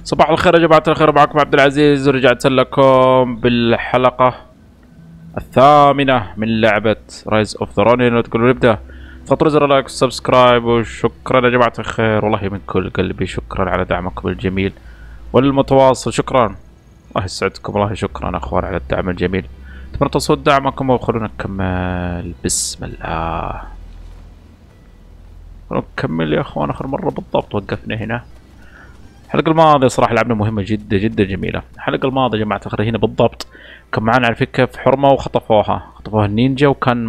صباح الخير يا جماعة الخير، معكم عبد العزيز، ورجعت لكم بالحلقة الثامنة من لعبة رايز اوف ذا رونين. تقولوا نبدأ، تضغطوا زر لايك وسبسكرايب، وشكرا يا جماعة الخير، والله من كل قلبي شكرا على دعمكم الجميل والمتواصل، شكرا، الله يسعدكم، والله شكرا اخوان على الدعم الجميل. اتمنى تصوت دعمكم وخلونا نكمل. بسم الله، نكمل يا اخوان. اخر مرة بالضبط وقفنا هنا. الحلقة الماضية صراحة لعبنا مهمة جدا جدا جميلة. الحلقة الماضية يا جماعة الخير هنا بالضبط كان معانا على فكرة في حرمة وخطفوها النينجا، وكان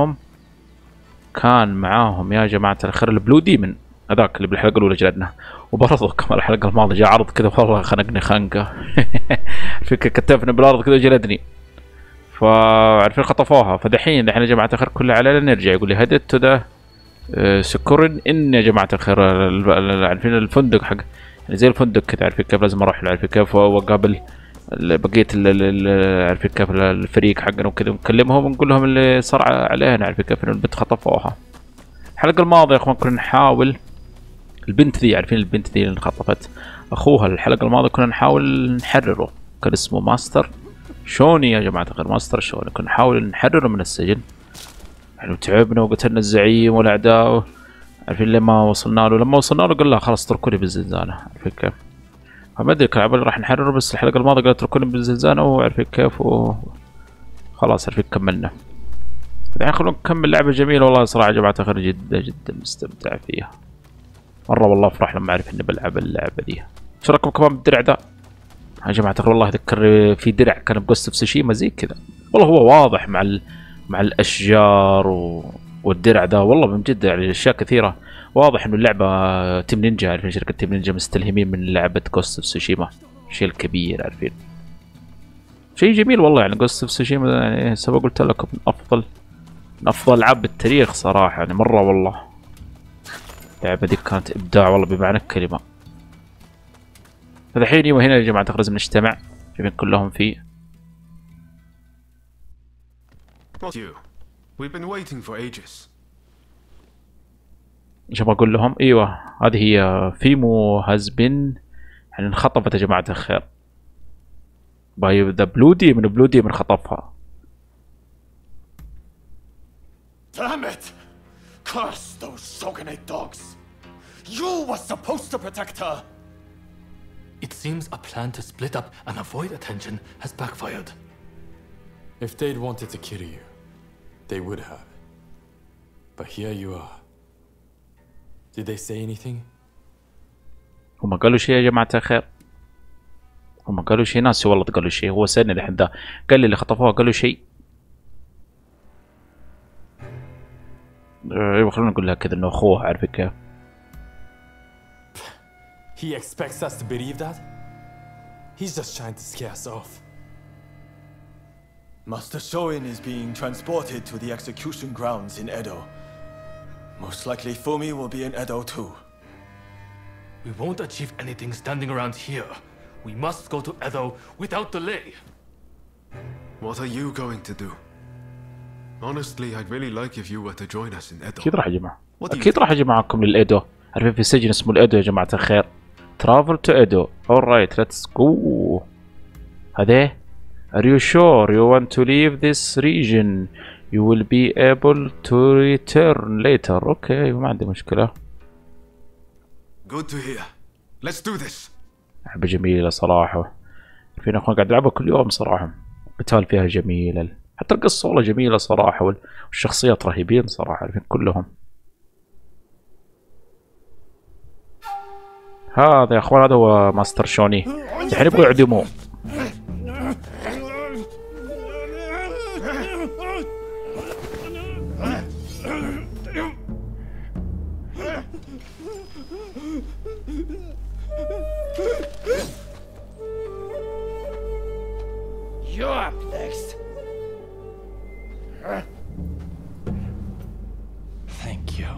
معاهم يا جماعة الخير البلو ديمن هذاك اللي بالحلقة الأولى جلدنا. وبرضه كمان الحلقة الماضية جاء عرض كذا والله خنقني خنقة. الفكرة كتفني بالأرض كذا وجلدني، فعارفين خطفوها. فدحين يا جماعة الخير كلها علينا نرجع. يقول لي هدت تو ذا سكورن ان يا جماعة الخير، عارفين الفندق حق يعني زي الفندق كذا، عارفين كيف لازم اروح له، عارفين كيف واقابل بقية عارفين كيف الفريق حقنا وكذا، نكلمهم ونقول لهم اللي صار علينا، عارفين كيف انه البنت خطفوها. الحلقة الماضية يا اخوان كنا نحاول البنت ذي، عارفين البنت ذي اللي انخطفت اخوها، الحلقة الماضية كنا نحاول نحرره، كان اسمه ماستر شوني يا جماعة الخير، ماستر شوني، كنا نحاول نحرره من السجن يعني، تعبنا وقتلنا الزعيم والاعداء، عارفين لما وصلنا له. لما وصلنا له قال له خلاص اتركوني بالزنزانة، عارفين كيف. فما ادري كان عبالي راح نحرره، بس الحلقة الماضية قال اتركوني بالزنزانة، وعارفين كيف خلاص عارفين كملنا. الحين خلونا نكمل لعبة جميلة والله صراحة يا جماعة الخير، جدا جدا مستمتع فيها مرة، والله افرح لما اعرف اني بلعب اللعبة دي. ايش رايكم كمان بالدرع ده يا جماعة الخير؟ والله اذكر في درع كان بجوست اوف تسوشيما زي كذا، والله هو واضح مع الاشجار والدرع ده، والله من جد يعني اشياء كثيره واضح انه اللعبه تيم نينجا، عارفين شركه تيم نينجا مستلهمين من لعبه جوست اوف تسوشيما، الشيء الكبير عارفين، شيء جميل والله يعني. جوست اوف تسوشيما يعني سبق قلت لكم من افضل العاب بالتاريخ صراحه يعني مره والله. اللعبه دي كانت ابداع والله بمعنى الكلمه. فالحين يوم هنا يا جماعه لازم نجتمع، شايفين كلهم فيه. We've been waiting for ages. ايش بقول لهم؟ ايوه هذه هي فيمو هاز بين، يعني انخطفت يا جماعة الخير باي ذا بلو ديمن، بلو ديمن خطفها. Damn it! Curse those Shogunate dogs! You were supposed to protect her! It seems a plan to split up and avoid attention has backfired. If they'd wanted to kill you, they would have. But here you are. Did they say anything? هم قالوا شيء يا جماعة الخير؟ هم قالوا شيء؟ ناسي والله قالوا شيء. هو سألني الحين ده، قال لي اللي خطفوها قالوا شيء. ايوه خلونا نقول لها كذا انه اخوها، عارف كيف. He expects us to believe that? He's just trying to scare us off. Master Shoin is being transported to the execution grounds in Edo. Most likely Fumi will be in Edo too. We won't achieve anything standing around here. We must go to Edo without delay. What are you going to do? Honestly, I'd really like if you were to join us in Edo. اكيد راح اجي اكيد راح اجي معاكم للإيدو، عارفين في سجن اسمه الإيدو يا جماعة الخير. Travel to Edo. Alright, let's go. هذا Are you sure you want to leave this region? You will be able to return later. اوكي ما عندي مشكلة. Good to hear. Let's do this. لعبة جميلة صراحة، فينا اخوان قاعد العبها كل يوم صراحة، القتال فيها جميلة، حتى القصة والله جميلة صراحة، والشخصيات رهيبين صراحة عارفين كلهم. هذا يا اخوان هذا هو ماستر شوني، الحين يبغوا يعدموه. You're up next. Thank you.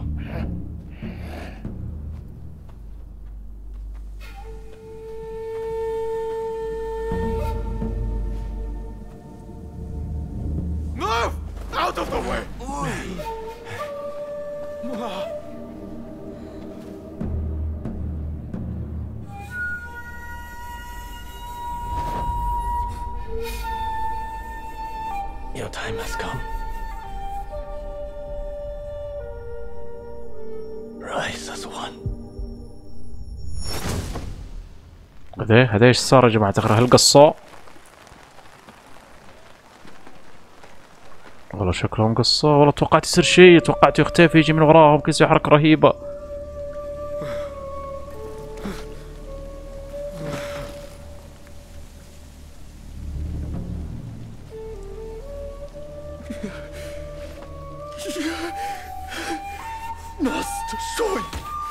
Move! Out of the way! time has come. Rise as one. هذا ايش صار يا جماعة الخير؟ هل قصوا؟ والله شكلهم قصوا، والله توقعت يصير شيء، توقعت يختفي يجي من وراهم كذا حركة رهيبة. Master Shoin!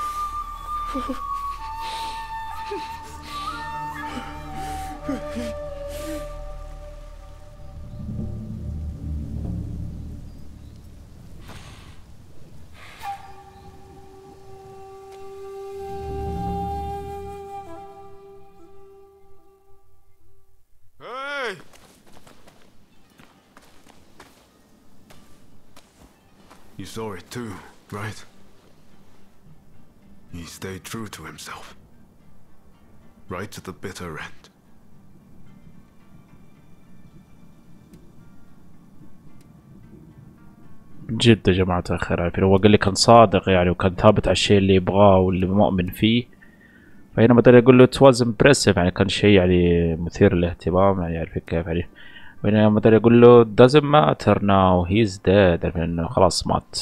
Hey! You saw it too, right? He stayed true to himself. Right to the bitter end. جد يا جماعة الخير، عارفين هو قال لي كان صادق يعني، وكان ثابت على الشيء اللي يبغاه واللي مؤمن فيه. فهنا بدل يقول له تواز امبرسيف يعني كان شيء يعني مثير للاهتمام يعني، عارفين كيف يعني. وهنا بدل يقول له doesn't matter now he's dead، عارفين انه خلاص مات.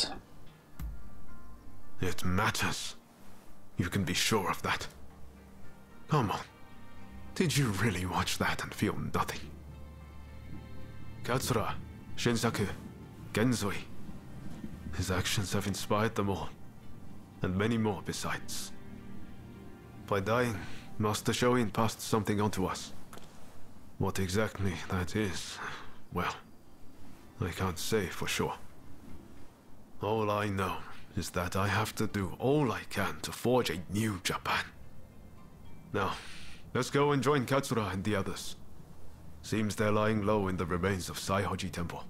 It matters. You can be sure of that. Come on. Did you really watch that and feel nothing? Katsura, Shinsaku, Genzui. His actions have inspired them all. And many more besides. By dying, Master Shoin passed something on to us. What exactly that is, well, I can't say for sure. All I know is that I have to do all I can to forge a new Japan. Now, let's go and join Katsura and the others. Seems they're lying low in the remains of Saihoji Temple.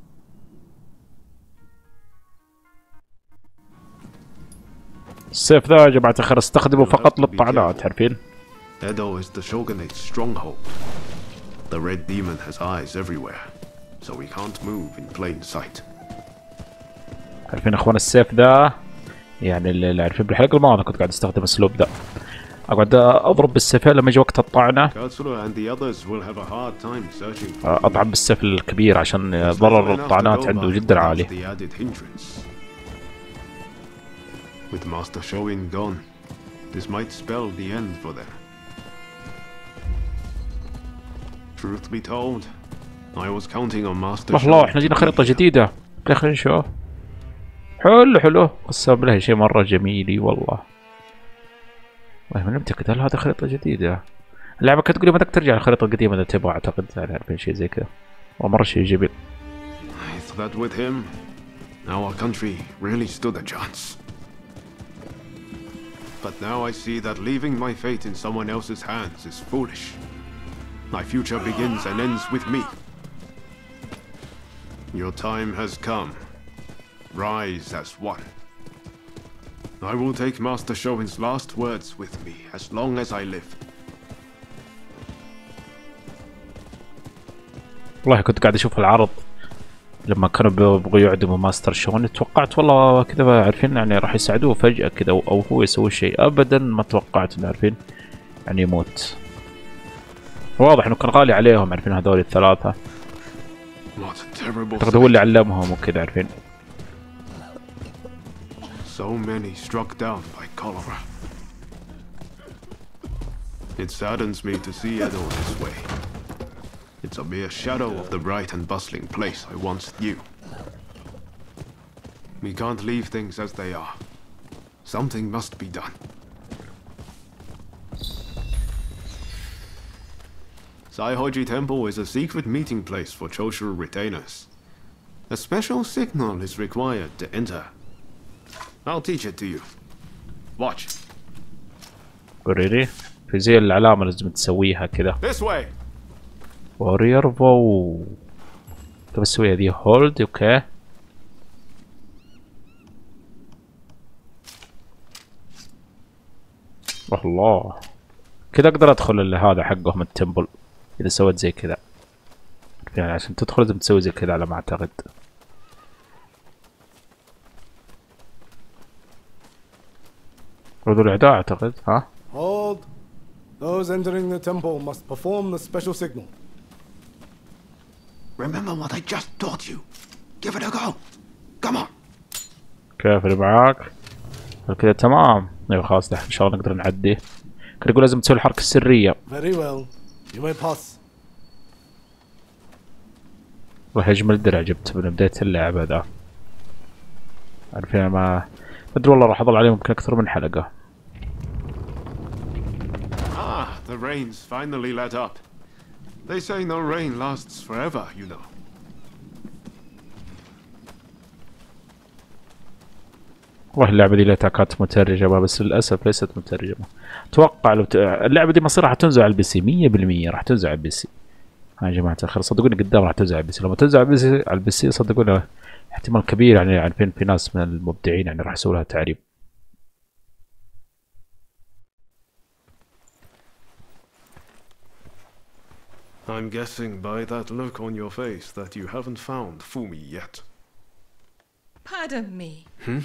السيف ذا يا جماعة الخير استخدمه فقط للطعنات، عارفين. Edo is the shogunate's stronghold. The red demon has eyes everywhere, so we can't move in plain sight. عارفين اخوان السيف ذا يعني اللي عارفين بالحلقة الماضية كنت قاعد استخدم الاسلوب ذا، اقعد اضرب بالسيفين لما يجي وقت الطعنة، اطعن بالسيف الكبير عشان ضرر الطعنات عنده جدا عالي. With Master Shoin gone, this might spell the end for them. Truth be told, I was counting on Master Shoin. الله احنا جينا خريطة جديدة، خلينا نشوف. حلو قسم بالله شيء مرة جميل والله. والله ما متأكد هل هذه خريطة جديدة؟ اللعبة كانت تقولي ما بدك ترجع للخريطة القديمة إذا تبغى، أعتقد عارفين شيء زي كذا. ومرة شيء جميل. I thought with him, our country really stood a chance. But now I see that leaving my fate in someone else's hands is foolish. My future begins and ends with me. Your time has come. Rise as one. I will take Master Shoin's last words with me as long as I live. والله كنت قاعد أشوف العرض لما كانوا بيبغوا يعدموا ماستر شون، توقعت والله كذا عارفين يعني راح يساعدوه فجأة كذا أو هو يسوي شيء، أبدا ما توقعت إنه عارفين يعني يموت. واضح إنه كان غالي عليهم عارفين هذول الثلاثة، أعتقد هو اللي علمهم وكذا عارفين. So many struck down by cholera. It saddens me to see Edo this way. It's a mere shadow of the bright and bustling place I once knew. We can't leave things as they are. Something must be done. Saihoji Temple is a secret meeting place for Choshuru retainers. A special signal is required to enter. I'll teach it to you. Watch. وريني في زي العلامة لازم تسويها كذا. This way. وارير فو. طب اسويها ذي هولد اوكي. الله. كذا اقدر ادخل هذا حقهم التمبل اذا سويت زي كذا. يعني عشان تدخل لازم تسوي زي كذا على ما اعتقد. ردوا الاعداء اعتقد. ها Hold. Those entering the temple must perform the special signal. Remember what I just taught you. Give it a go. Come on. كيف اللي معاك؟ كذا تمام. ايوه خلاص ان شاء الله نقدر نعدي. كان يقول لازم تسوي الحركة السرية. Very well. You may pass. والله اجمل درع جبت من بداية اللعبة ذا. عارفين ما ادري والله راح اظل عليه ممكن اكثر من حلقة. The rain's finally let up. They say no rain lasts forever, you know. والله اللعبة دي ليتها كانت مترجمة بس للأسف ليست مترجمة. أتوقع لو اللعبة دي مصير راح تنزل على البي سي 100% راح تنزل على البي سي. ها يا جماعة الخير صدقوني قدام راح تنزل على البي سي. لما تنزل على البي سي صدقوني احتمال كبير يعني عارفين في ناس من المبدعين يعني راح يسووا لها تعريب. I'm guessing by that look on your face that you haven't found Fumi yet. Pardon me.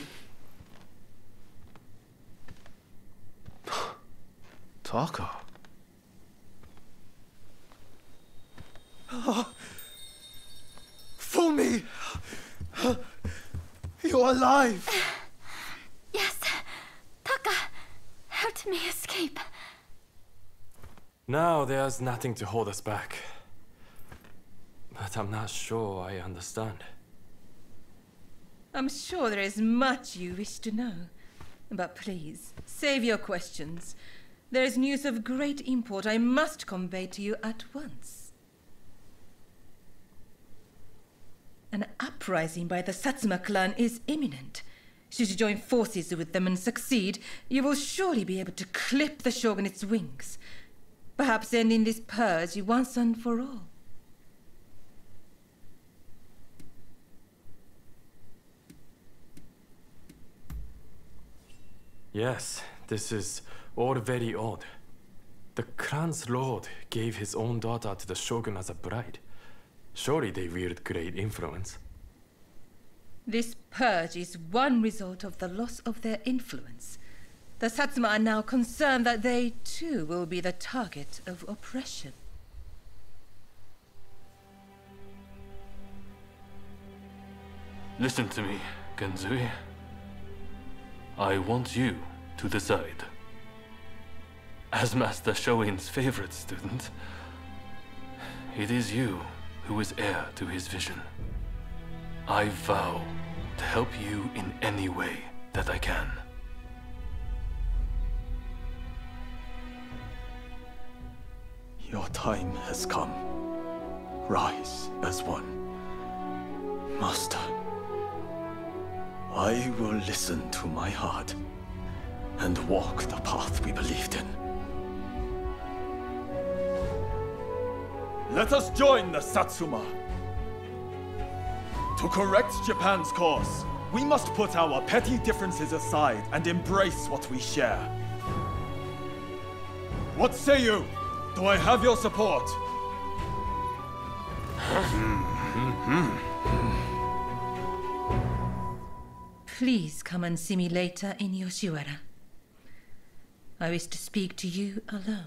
Taka. Fumi! You're alive! Yes. Taka helped me escape. Now there's nothing to hold us back. But I'm not sure I understand. I'm sure there is much you wish to know. But please, save your questions. There is news of great import I must convey to you at once. An uprising by the Satsuma clan is imminent. Should you join forces with them and succeed, you will surely be able to clip the shogunate's wings. Perhaps ending this purge once and for all. Yes, this is all very odd. The clan's lord gave his own daughter to the shogun as a bride. Surely they wield great influence. This purge is one result of the loss of their influence. The Satsuma are now concerned that they too will be the target of oppression. Listen to me, Genzui. I want you to decide. As Master Shoin's favorite student, it is you who is heir to his vision. I vow to help you in any way that I can. Your time has come. Rise as one. Master, I will listen to my heart and walk the path we believed in. Let us join the Satsuma. To correct Japan's course, we must put our petty differences aside and embrace what we share. What say you? Do I have your support? Please come and see me later in Yoshiwara. I wish to speak to you alone.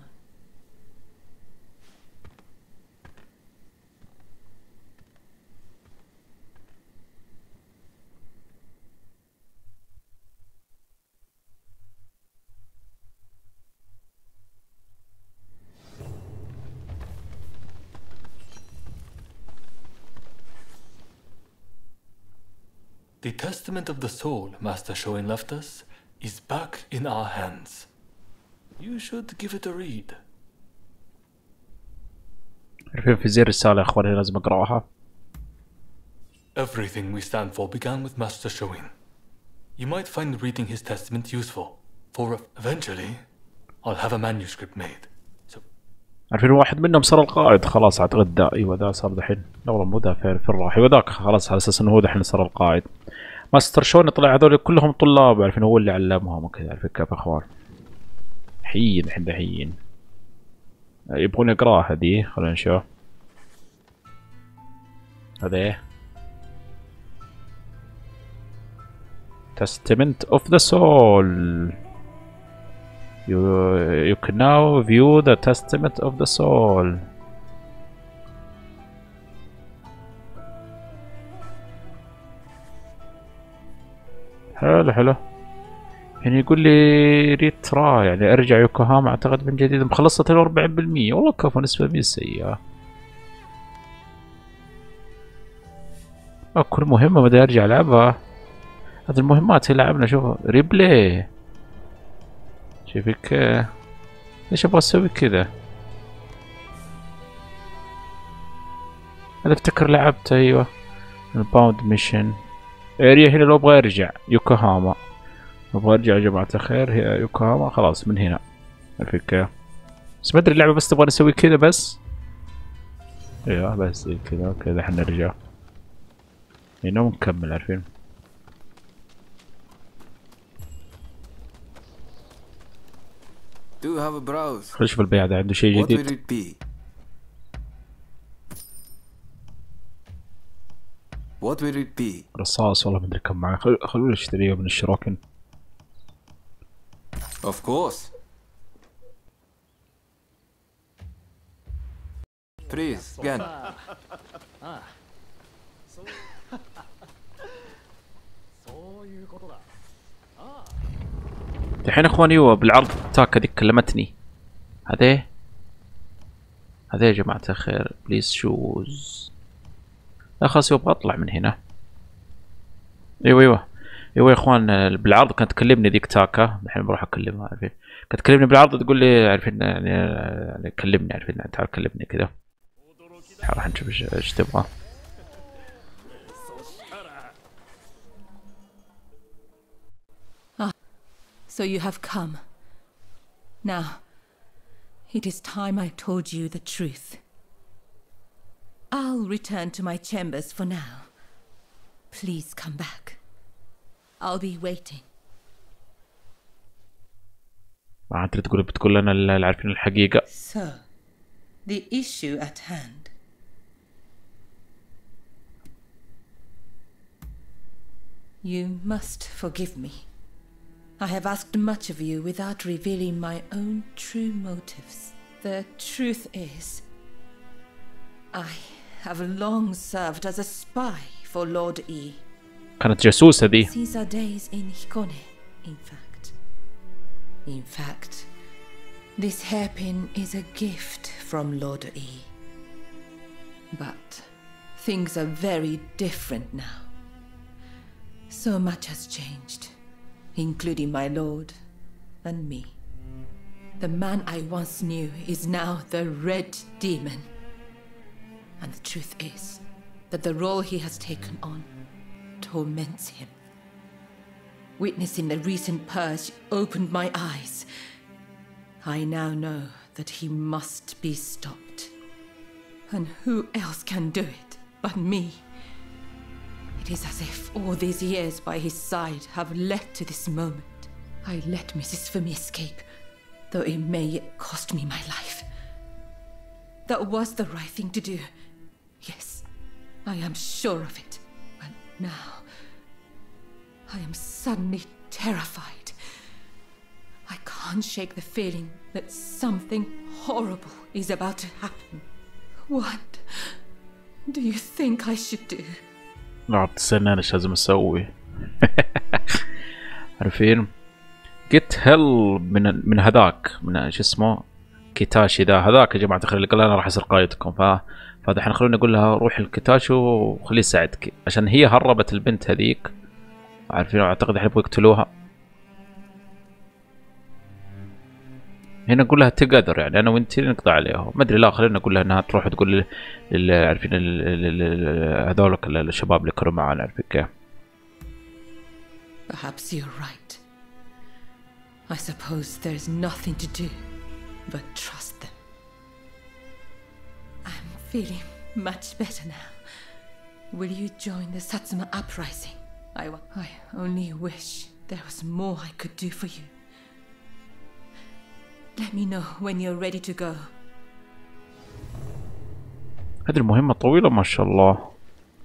The Testament of the Soul Master Shoin left us is back in our hands. You should give it a read. عارفين في زي رسالة يا اخواني لازم اقراها. Everything we stand for began with Master Shoin. You might find reading his testament useful, for eventually I'll have a manuscript made. So عارفين واحد منهم صار القائد خلاص اعتقد ذا. ايوه ذا صار دحين. لا والله مو ذا في الراح. ايوه ذاك خلاص على اساس انه هو دحين صار القائد. ماستر شون طلع هذول كلهم طلاب عارفين هو اللي علمهم وكذا. عارفين كيف اخوان. حيين الحين دحين. يبغون يقراها هذه خلينا نشوف. هذا ايه؟ Testament of the Soul. You can now view the Testament of the Soul. حلو حلو. يعني يقول لي ريترا، يعني ارجع يوكوهاما اعتقد من جديد. مخلصة 42%. والله كفو، نسبة مي سيئة. كل مهمة بدي ارجع العبها. هذه المهمات هي لعبنا. شوف ريبلي. شوفك ليش ابغى اسوي كذا؟ انا افتكر لعبت. ايوه الباوند ميشن اريا. هنا لو ابغى ارجع يوكوهاما، ابغى ارجع يا جماعة الخير هي يوكوهاما. خلاص من هنا الفكرة. بس ما ادري اللعبة بس تبغى نسوي كذا بس. ايوه بس كذا كذا حنرجع هنا ونكمل. عارفين Do have a browse. خلينا نشوف البياع ده عنده شيء What will جديد. it be? What will it be? رصاص والله ما ادري كم معي. خلونا نشتريه من الشراكن. Of course. Please, again. الحين اخواني وبالعرض تاك هذيك كلمتني. هذا يا جماعة الخير بليز شوز. لا خلاص يبغى اطلع من هنا. ايوه يا اخوان بالعرض كانت تكلمني ذيك تاكا. الحين بروح اكلمها. عارفين كانت تكلمني بالعرض تقول لي عارفين يعني كلمني. عارفين تعال كلمني كذا. راح نشوف ايش تبغى. So you have come. Now, it is time I told you the truth. I'll return to my chambers for now. Please come back. I'll be waiting. ما انت بتقول لنا اللي عارفين الحقيقة. So, the issue at hand. You must forgive me. I have asked much of you without revealing my own true motives. The truth is, I have long served as a spy for Lord E. كانت جاسوسة دي. These are days in Hikone, in fact. In fact, this hairpin is a gift from Lord E. But things are very different now. So much has changed, including my lord and me. The man I once knew is now the Red Demon. And the truth is that the role he has taken on torments him. Witnessing the recent purge opened my eyes. I now know that he must be stopped. And who else can do it but me? It is as if all these years by his side have led to this moment. I let Mrs. Fumi escape, though it may yet cost me my life. That was the right thing to do. Yes, I am sure of it. But now, I am suddenly terrified. I can't shake the feeling that something horrible is about to happen. What do you think I should do? لا تستنى انا ايش لازم اسوي. عارفين جيت هيل من هذاك من شو اسمه كيتاشي هذاك يا جماعه الخير اللي قال انا راح اسرق قايدكم. فهذا الحين خلونا نقول لها روحي الكيتاشي وخليه يساعدك عشان هي هربت البنت هذيك. عارفين اعتقد الحين يبغوا يقتلوها. هنا نقول لها تقدر يعني انا وانتي نقضي عليهم. ما ادري لا خلينا نقول لها انها تروح تقول عارفين هذولك الشباب اللي كانوا معانا. عارفين كيف. Perhaps you're right. I suppose there's nothing to do but trust them. I'm feeling much better now. Will you join the Satsuma uprising? I only wish there was more I could do for you. Let me know when you're ready to go. هذه المهمة طويلة ما شاء الله.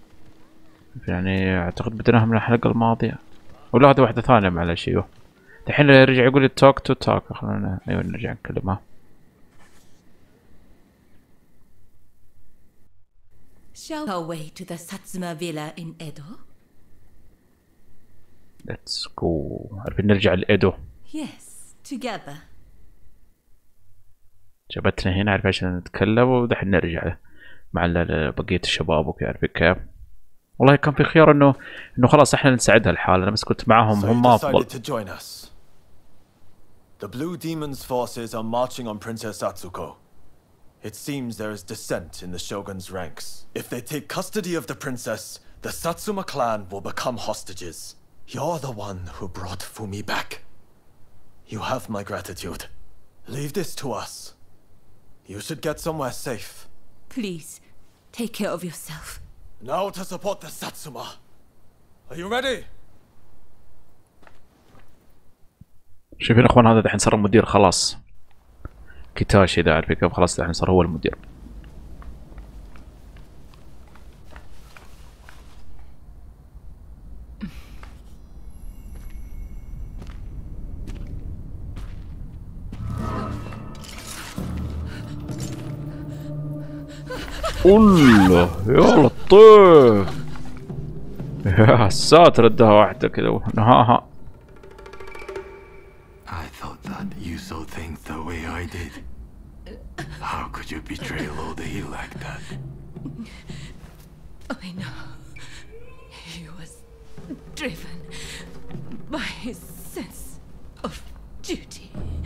يعني اعتقد بدناها من الحلقة الماضية، ولا هذه واحدة ثانية معلش. ايوه الحين رجع يقول لي توك تو توك، خلونا ايوه نرجع نكلمها. Shall we away to the Satsuma villa in Edo? Let's go. عارفين نرجع لإيدو. Yes, together. جابتنا هنا عارف عشان نتكلم، ودحين نرجع مع بقية الشباب وكذا. عارف كيف؟ والله كان في خيار انه خلاص احنا نساعدها الحال، انا بس كنت معاهم هم افضل. The Blue Demon's forces are marching on Princess Atsuko. It seems there is dissent in the Shogun's ranks. If they take custody of the princess, the Satsuma clan will become hostages. You're the one who brought Fumi back. You have my gratitude. Leave this to us. You should get somewhere safe. Please, take care of yourself. Now to support the Satsuma. Are you ready? شايفين اخوان هذا دحين صار المدير خلاص. كيتاشي ده عارف كيف؟ خلاص دحين صار هو المدير. الله يا لطيف، يا ساتر ادها واحدة كذا ونهاها. I thought that you saw things the way I did. How could you betray Lodi like that? I know. He was driven by his sense of duty.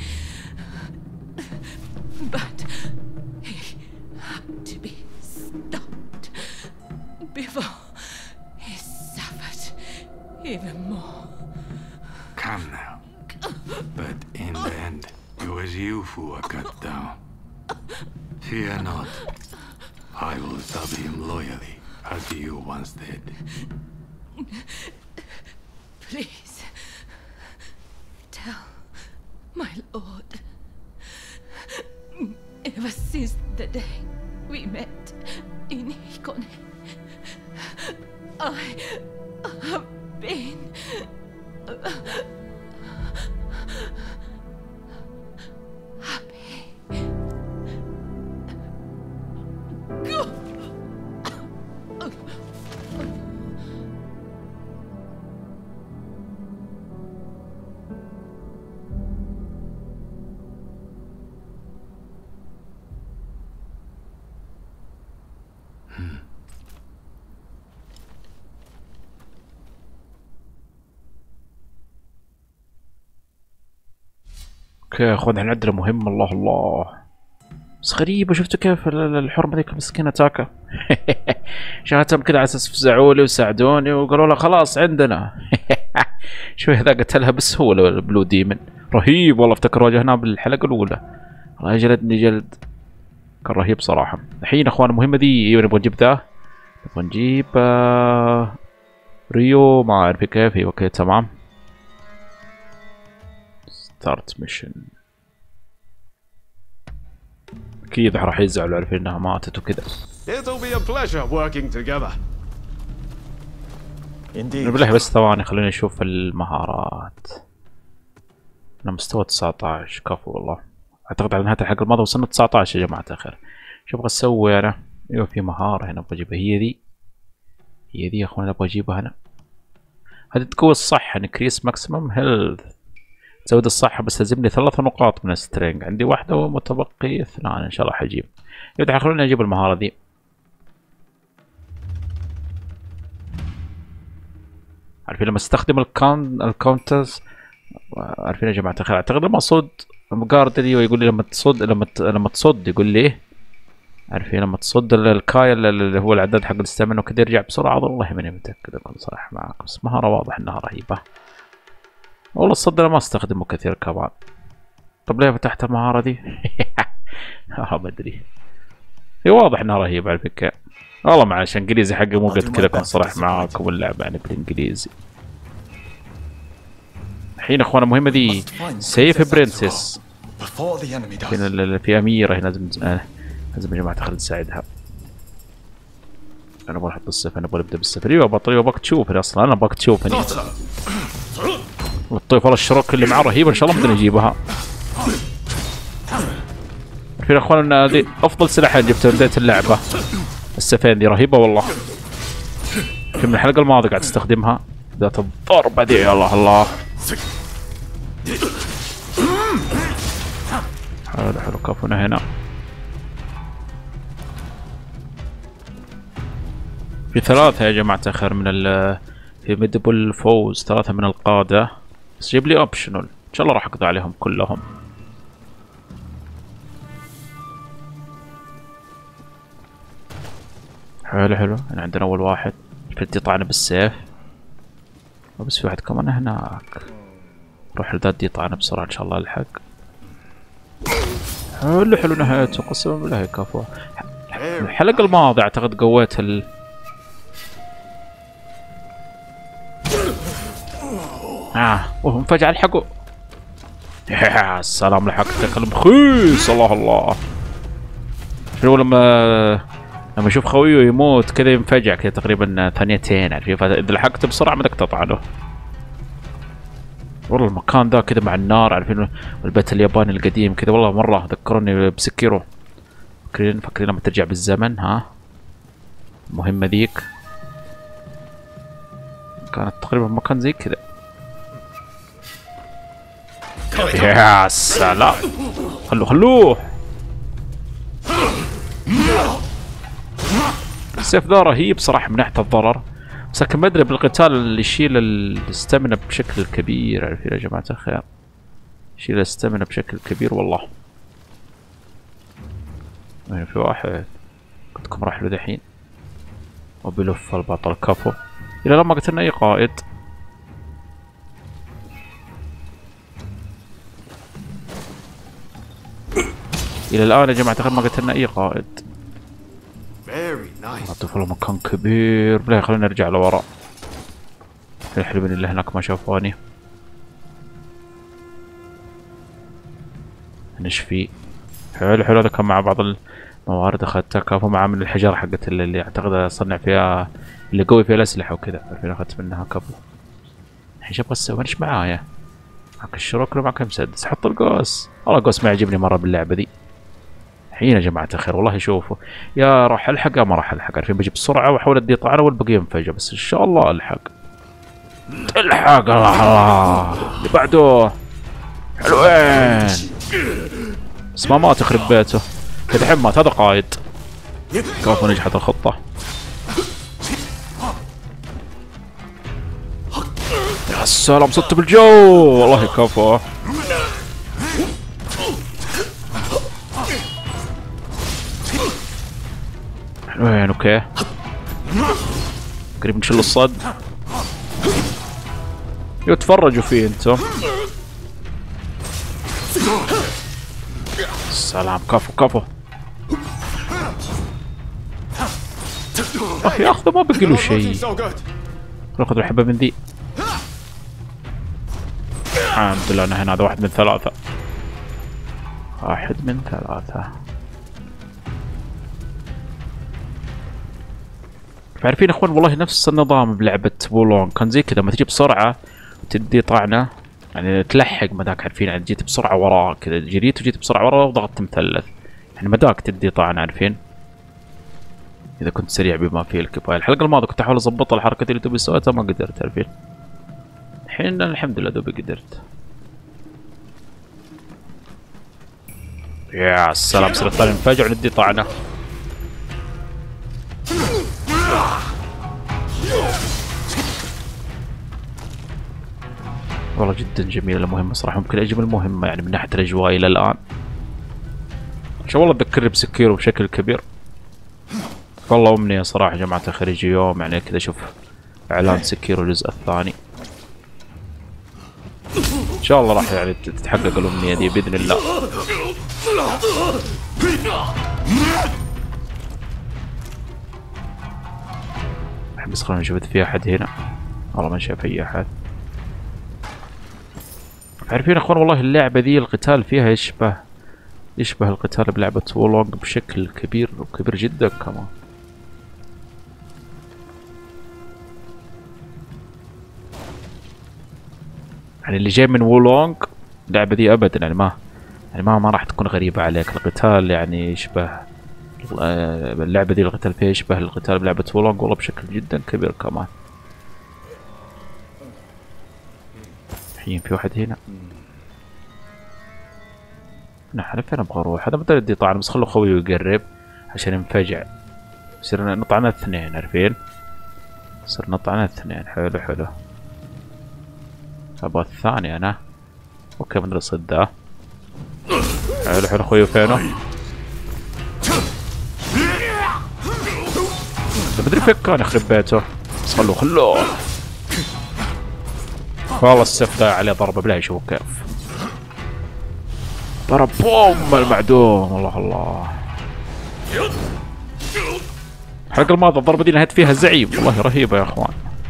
But he had to be stopped before he suffered even more. Come now. But in the end, it was you who were cut down. Fear not. I will serve him loyally, as you once did. Please, tell my lord. Ever since the day we met in Hikone, I have been happy. اوكي يا اخوان احنا عندنا مهمة. الله الله، بس غريبة شفتوا كيف الحرمة ذيك المسكينة تاكا شاتهم كذا على اساس فزعوا لي وساعدوني وقالوا له خلاص عندنا شوي ذا قتلها بسهولة. البلو ديمن رهيب والله، افتكر واجهناه بالحلقة الأولى. الله جلدني جلد، كان رهيب صراحة. الحين اخوان المهمة ذي نبغى نجيب ذا، نبغى نجيب ريو، ما اعرف كيف. اوكي تمام. ستارت ميشن. اكيد راح يزعلوا عارفين انها ماتت وكذا. It'll be a pleasure working together. Indeed. بالله بس ثواني خليني اشوف المهارات. انا مستوى 19 كفو والله. اعتقد على نهاية الحلقة الماضية وصلنا 19 يا جماعة الخير. شو ابغى اسوي انا؟ ايوه في مهارة هنا ابغى اجيبها، هي ذي يا اخوان ابغى اجيبها هنا. هذه تقوي الصحة، انكريس ماكسيمم هيلث، تزود الصحة بس لازمني 3 نقاط من السترينج. عندي واحدة ومتبقي 2 ان شاء الله حجيب. يبدأ خلوني اجيب المهارة ذي. عارفين لما استخدم الكاونترز، عارفين يا جماعة الخير، اعتقد لما اصد مقاردلي يقول لي لما تصد يقول لي ايه، عارفين لما تصد الكايل اللي هو العداد حق الاستامن وكذا يرجع بسرعة. والله ماني متأكد اكون صريح معاكم، بس مهارة واضح انها رهيبة. والله الصد انا ما استخدمه كثير كمان. طب ليه فتحت المهارة دي؟ ما ادري، هي واضح انها رهيبة على فكرة. والله معلش انجليزي حقي مو قد كذا، اكون صريح معاكم اللعبة يعني بالانجليزي. الحين اخوان المهمة دي سيف برنسس. في اميرة هنا لازم يا جماعة خلينا نساعدها. انا ابغى احط السيف، انا ابغى نبدا بالسيف. ايوه بطريقه ابغاك تشوفني اصلا، انا ابغاك تشوفني. والطيف والله الشروك اللي معاه رهيبه، ان شاء الله بدنا نجيبها. عارفين يا اخوان ان هذه افضل سلاحين جبتها بدايه اللعبه. السيفين ذي رهيبه والله. في من الحلقه الماضيه قاعد استخدمها ذات الضربه ذي. يا الله الله. حلو حلو كفونا هنا. في 3 يا جماعة الخير من في ميدبل فوز، 3 من القادة، بس جيب لي اوبشنال، ان شاء الله راح اقضي عليهم كلهم. حلو حلو. هنا عندنا اول واحد بدي طعنه بالسيف، بس في واحد كمان هناك. روح لذات دي طعنه بسرعة ان شاء الله الحق. حلو حلو نهايته قسما بالله كفو. الحلقة الماضية اعتقد قويت وهم فجأة الحقوا. يا سلام لحقتك المخيس. الله الله. شنو لما يشوف خويه يموت كذا ينفجع كذا تقريبا ثانيتين، عارفين؟ فاذا لحقته بسرعة ما بدك تطعنه. والله المكان ذا كذا مع النار، عارفين البيت الياباني القديم كذا، والله مرة ذكروني بسكيرو. فاكرين لما ترجع بالزمن؟ ها المهمة ذيك كانت تقريبا مكان زي كذا. يا سلام. خلوه. السيف ذا رهيب صراحة من ناحية الضرر، بس لكن ما ادري بالقتال اللي يشيل الاستامينا بشكل كبير، عارفين يا جماعة الخير؟ يشيل الاستامينا بشكل كبير والله. هنا في واحد كنتكم راح له دحين وبيلف البطل كفو الى لما قتلنا اي قائد. الى الان يا جماعة الخير ما قتلنا اي قائد. اعطوا له مكان كبير. بلا خلينا نرجع لورا. الحلوين اللي هناك ما شافوني. نشفي. حلو حلو. هذا كان مع بعض الموارد اخذتها كفو، مع من الحجارة حقت اللي اعتقد اصنع فيها اللي قوي فيها الاسلحة وكذا، عارفين اخذت منها كفو. الحين ابغى اسوي ايش معايا؟ معك الشروك ولا معك المسدس؟ حط القوس. والله القوس ما يعجبني مرة باللعبة دي. الحين يا جماعة الخير والله شوفوا، يا راح الحق يا ما راح الحق، عارفين بجيب بسرعة واحاول ادي طعنة والبقية ينفجر، بس ان شاء الله الحق. الحق. الله الله. اللي بعده. حلوين. بس ما تخرب بيته. كذا الحين مات. هذا قائد. كفو نجحت الخطة. يا سلام صدت بالجو. والله كفو. حلوين. اوكي قريب نشيل الصد. يتفرجوا فيه انتم. سلام. كفو كفو. ياخذه ما بقي له شيء. ناخذ الحبة من ذي. الحمد لله انا هنا. هذا واحد من 3. واحد من 3. عارفين اخوان والله نفس النظام بلعبة وولونج كان زي كذا، ما تجي بسرعة وتدي طعنة يعني تلحق مداك، عارفين يعني جيت بسرعة وراه كذا، جريت وجيت بسرعة وراه وضغطت مثلث، يعني مداك تدي طعنة، عارفين؟ إذا كنت سريع بما فيه الكفاية. الحلقة الماضية كنت أحاول أضبط الحركة اللي تبي سويتها ما قدرت، عارفين؟ الحين الحمد لله دوبي قدرت. يا سلام. صار الثاني انفجع وندي طعنة. والله جدا جميلة المهمة صراحة، ممكن أجمل مهمة يعني من ناحية الأجواء إلى الآن. عشان والله تذكرني بسكيرو بشكل كبير. والله أمنية صراحة يا جماعة الخير يجي يوم يعني كذا أشوف إعلان سكيرو الجزء الثاني. إن شاء الله راح يعني تتحقق الأمنية دي بإذن الله. بس خلونا نشوف إذا في أحد هنا. والله ما شاف أي أحد. عارفين اخوان والله اللعبة ذي القتال فيها يشبه القتال بلعبة وولونج بشكل كبير وكبير جدا كمان. يعني اللي جاي من وولونج اللعبة دي ابدا يعني ما راح تكون غريبة عليك. القتال يعني يشبه اللعبة دي، القتال فيها يشبه القتال بلعبة وولونج والله بشكل جدا كبير كمان. الحين في واحد هنا. نعرف فين ابغى اروح. هذا بدل يدي طعن بس خلوا خوي يقرب عشان ينفجع. يصير نطعنا اثنين عارفين؟ يصير نطعنا اثنين. حلو حلو. ابغى الثاني انا. اوكي بنرصد ذا. حلو حلو خوي فينه؟ بدري فين كان يخرب بيته. بس خلوه والله السيف ضايع عليه ضربة بلا يشوف كيف. ضرب بوم المعدوم. الله الحلقة الماضية الضربة دي نهيت فيها زعيم والله رهيبة يا اخوان.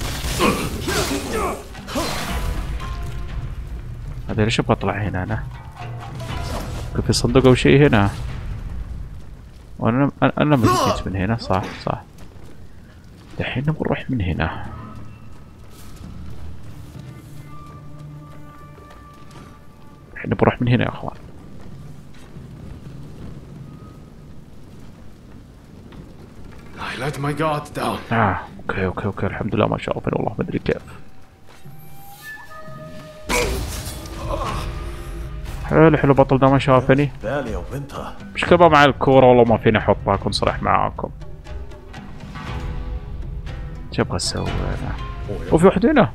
هذا ليش ابغى اطلع هنا انا؟ في صندوق او شيء هنا. وانا ما جيت من هنا. صح الحين نبغى نروح من هنا. الحين بروح من هنا يا اخوان. I let my guard down. اوكي الحمد لله ما شافني والله ما ادري كيف. حلو بطل ده ما شافني. مشكلة مع الكورة والله ما فيني احطها اكون صريح معاكم. ايش ابغى اسوي انا؟ وفي واحد هنا.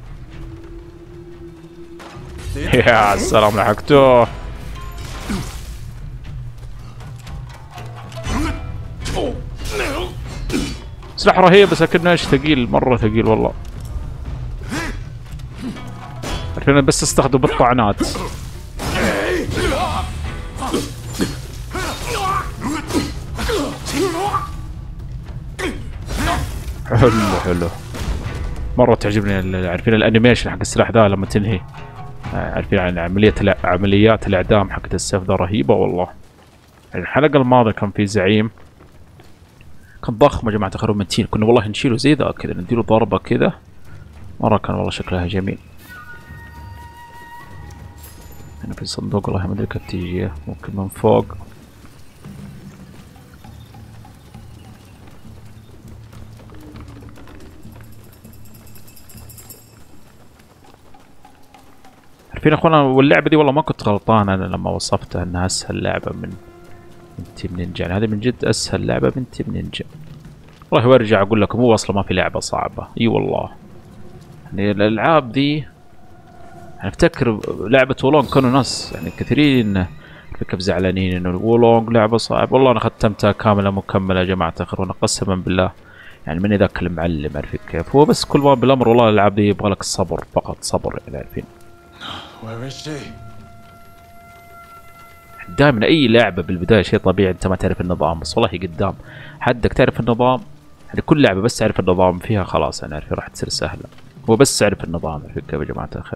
يا سلام لحقته. سلاح رهيب بس لكنه ايش ثقيل مرة ثقيل والله. عارفين بس استخدم بالطعنات. حلو مرة تعجبني عارفين الانيميشن حق السلاح ذا لما تنهي. عارفين يعني عمليات الاعدام حقت السيف ذا رهيبة والله. الحلقة الماضية كان في زعيم كان ضخم يا جماعة الخير متين. كنا والله نشيله زي ذا كذا نديله ضربة كذا مرة كان والله شكلها جميل. هنا في الصندوق والله ما ادري كيف تيجي ممكن من فوق. عارفين اخوانا واللعبة دي والله ما كنت غلطان انا لما وصفتها انها اسهل لعبة من تيم نينجا. يعني هذه من جد اسهل لعبة من تيم نينجا. والله وارجع اقول لكم هو اصلا ما في لعبة صعبة. اي والله يعني الالعاب دي يعني افتكر لعبة وولونج كانوا ناس يعني كثيرين كيف زعلانين انه وولونج لعبة صعبة. والله انا ختمتها كاملة مكملة يا جماعة الخير وانا قسما بالله يعني من ذاك المعلم. عارفين كيف هو بس كل ما بالامر والله الالعاب دي يبغى لك الصبر فقط صبر. يعني عارفين دائما اي لعبة بالبداية شيء طبيعي انت ما تعرف النظام بس والله قدام حدك تعرف النظام. يعني كل لعبة بس تعرف النظام فيها خلاص يعني عارفين راح تصير سهلة. هو بس تعرف النظام. عارفين كيف يا جماعة الخير.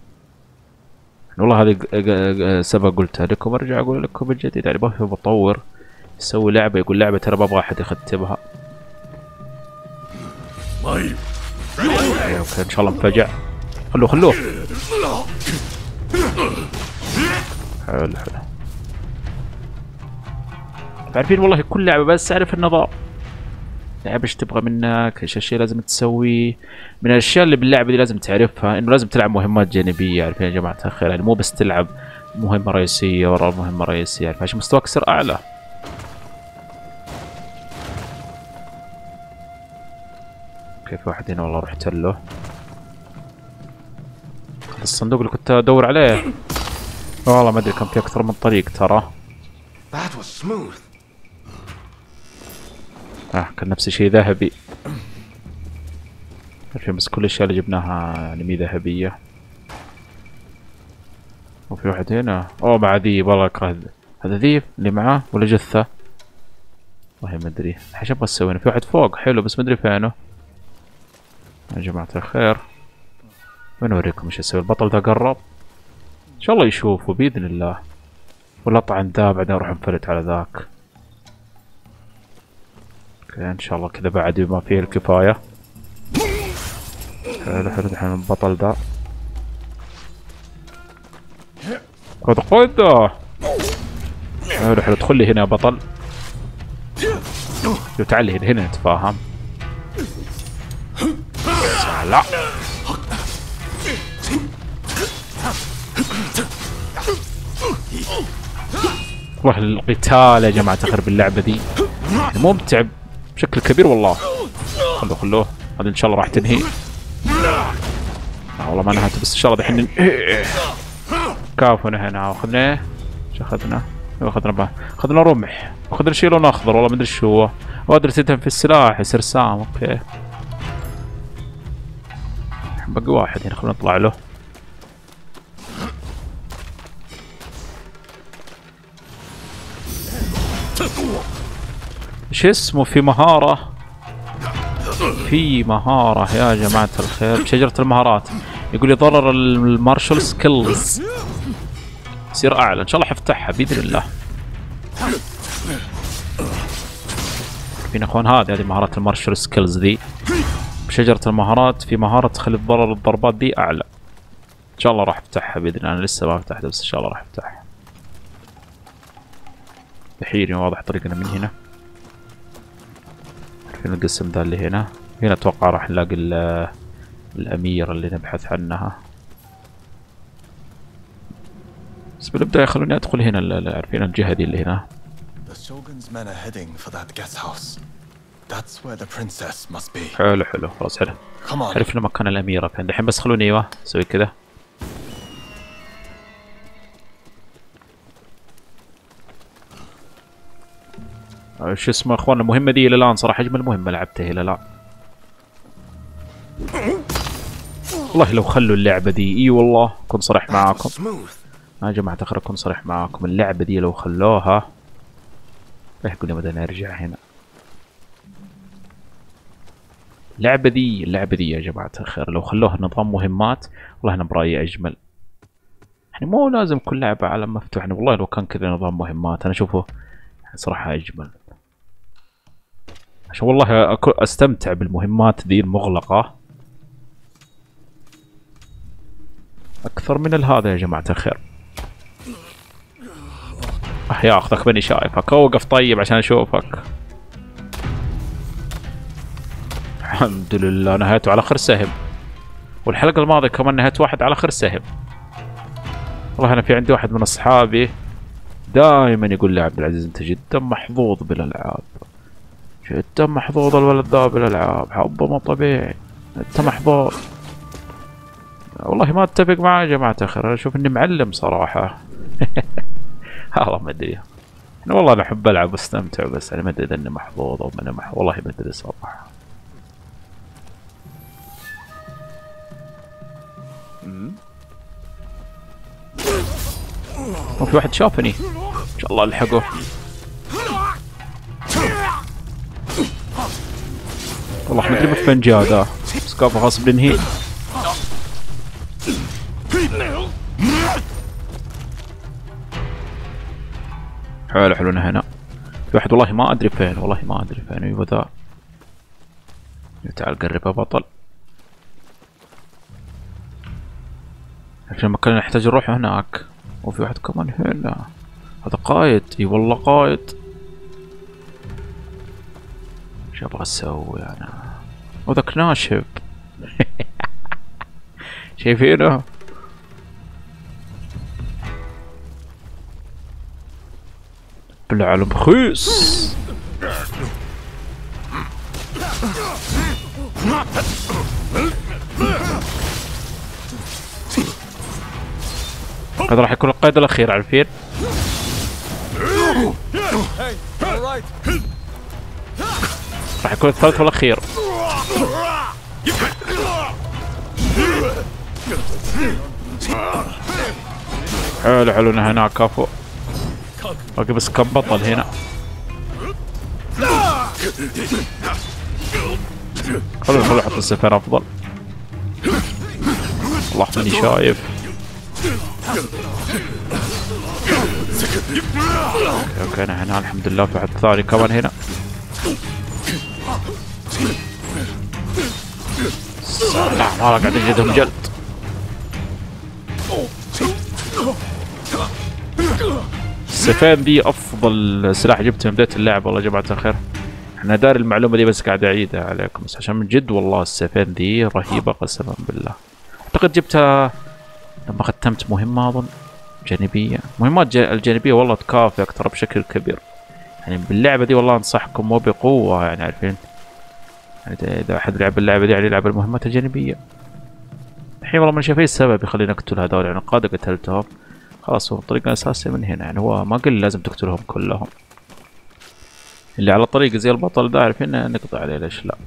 والله هذه سبق قلتها لكم ارجع اقول لكم من جديد. يعني ما في مطور يسوي لعبة يقول لعبة ترى ما ابغى احد يختمها. اوكي ان شاء الله انفجع. خلوه حلو عارفين والله كل لعبة بس اعرف النظام. لعبة ايش تبغى منك ايش الشيء لازم تسويه. من الاشياء اللي باللعبة دي لازم تعرفها انه لازم تلعب مهمات جانبية. عارفين يا جماعة الخير يعني مو بس تلعب مهمة رئيسية ورا مهمة رئيسية عارفين عشان مستواك يصير اعلى. كيف واحد هنا والله رحت له. الصندوق اللي كنت ادور عليه والله ما ادري كان في اكثر من طريق ترى. كان نفس الشيء ذهبي. عارفين بس كل الاشياء اللي جبناها يعني مي ذهبية. وفي واحد هنا مع ذيب والله اكره. هذا ذيب اللي معاه ولا جثة؟ والله ما ادري ايش ابغى اسوي. في واحد فوق حلو بس ما ادري فينه يا جماعة الخير. وين اوريكم ايش اسوي. البطل ذا قرب ان شاء الله يشوفه باذن الله. ولا طعن ذا بعدين اروح انفلت على ذاك. اوكي ان شاء الله كذا بعد بما فيه الكفاية. حلو الحين البطل ذا خذ خذ. حلو حلو، ادخل لي هنا يا بطل. تعال هنا نتفاهم. لا والله القتال يا جماعة الخير باللعبة دي ممتع بشكل كبير والله. خلوه هذا ان شاء الله راح تنهي. والله ما نهيته بس ان شاء الله دحين كافو هنا. اخذنا شو اخذنا؟ اخذنا رمح، اخذنا شيء لون اخضر والله ما ادري شو هو. وادري تدهم في السلاح يصير سام. اوكي باقي واحد هنا، خلينا نطلع له. ايش اسمه؟ في مهارة يا جماعة الخير بشجرة المهارات. يقول لي ضرر المارشال سكيلز يصير اعلى. ان شاء الله حفتحها باذن الله. فينا اخوان هذه مهارات المارشال سكيلز ذي بشجرة المهارات. في مهارة تخلي ضرر الضربات دي اعلى. ان شاء الله راح افتحها باذن الله. انا لسه ما فتحتها بس ان شاء الله راح افتحها. الحين واضح طريقنا من هنا. عارفين القسم ذا اللي هنا اتوقع راح نلاقي الاميرة اللي نبحث عنها. بس بالبداية خلوني ادخل هنا. عارفين الجهة دي اللي هنا. حلو خلاص حلو. عرفنا مكان الاميرة كان دحين. بس خلوني ايوه اسوي كذا. شو اسمه اخوان المهمة دي الى الان صراحة اجمل مهمة لعبتها الى الان. والله لو خلوا اللعبة دي اي والله كن صريح معاكم يا جماعة الخير، اكون صريح معاكم. اللعبة دي لو خلوها يقول لي بدنا نرجع هنا. اللعبة دي يا جماعة الخير لو خلوها نظام مهمات والله انا برأيي اجمل. يعني مو لازم كل لعبة عالم مفتوح. يعني والله لو كان كذا نظام مهمات انا اشوفه صراحة اجمل. عشان والله استمتع بالمهمات ذي المغلقة اكثر من هذا يا جماعة الخير. يا اخذك بني شايفك. اوقف طيب عشان اشوفك. الحمد لله نهيته على خير سهم. والحلقة الماضية كمان نهيت واحد على خير سهم. والله انا في عندي واحد من اصحابي دائما يقول لي عبد العزيز انت جدا محظوظ بالالعاب. جدا محظوظ الولد ذا بالالعاب. حظه مو طبيعي. انت محظوظ. والله ما اتفق معاه يا جماعة الخير. انا اشوف اني معلم صراحة. والله ما ادري. والله انا احب العب واستمتع بس انا ما ادري اذا اني محظوظ او ماني محظوظ. والله ما ادري صراحة. في واحد شافني. ان شاء الله الحقه. والله ما ادري من فين جاء ذا. بس كافو خلاص بننهي. حلو هنا. في واحد والله ما ادري فين. ايوه ذا. تعال قرب يا بطل. عشان المكان اللي نحتاج نروح هناك. وفي واحد كمان هنا. هذا قائد. اي والله قائد. ايش ابغى اسوي انا؟ وذاك ناشف. شايفينه؟ بالعالم رخيص. هذا راح يكون القائد الاخير عارفين؟ راح يكون الثالث والاخير. حلو هناك كفو. باقي بس كم بطل هنا. خلونا نحط السفن افضل. والله ماني شايف. اوكي انا هنا الحمد لله. في واحد ثاني كمان هنا. لا ما قاعد يجدهم جلد. السيفين ذي افضل سلاح جبته من بدايه اللعبه والله يا جماعه الخير. انا داري المعلومه دي بس قاعد اعيدها عليكم بس عشان من جد والله السيفين ذي رهيبه قسما بالله. اعتقد جبتها لما ختمت مهمه اظن جانبيه. مهمات الجانبيه والله تكافئك ترى بشكل كبير يعني باللعبه دي والله انصحكم وبقوه يعني عارفين يعني اذا احد لعب اللعبه دي يعني يلعب المهمات الجانبيه. الحين والله ما شايف اي سبب يخليني اقتل هذول يعني قاد قتلتهم خلاص. هو الطريقه الاساسيه من هنا يعني هو ما قل لازم تقتلهم كلهم. اللي على طريقه زي البطل ده عارفين نقضي عليه ليش لا.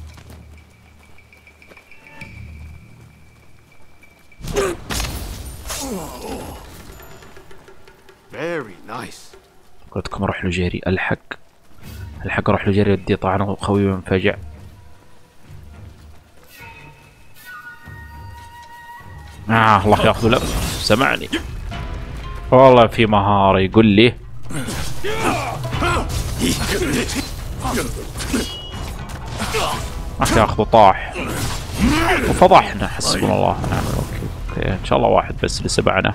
Very nice. قلتلكم اروح له جيري الحق اروح له جيري ودي طعنه خوي منفجع. الله ياخذ لك سمعني والله في مهارة يقول لي راح ياخذ طاح وفضحنا حسبنا الله ونعم الوكيل. اوكي ان شاء الله واحد بس اللي سبعنا.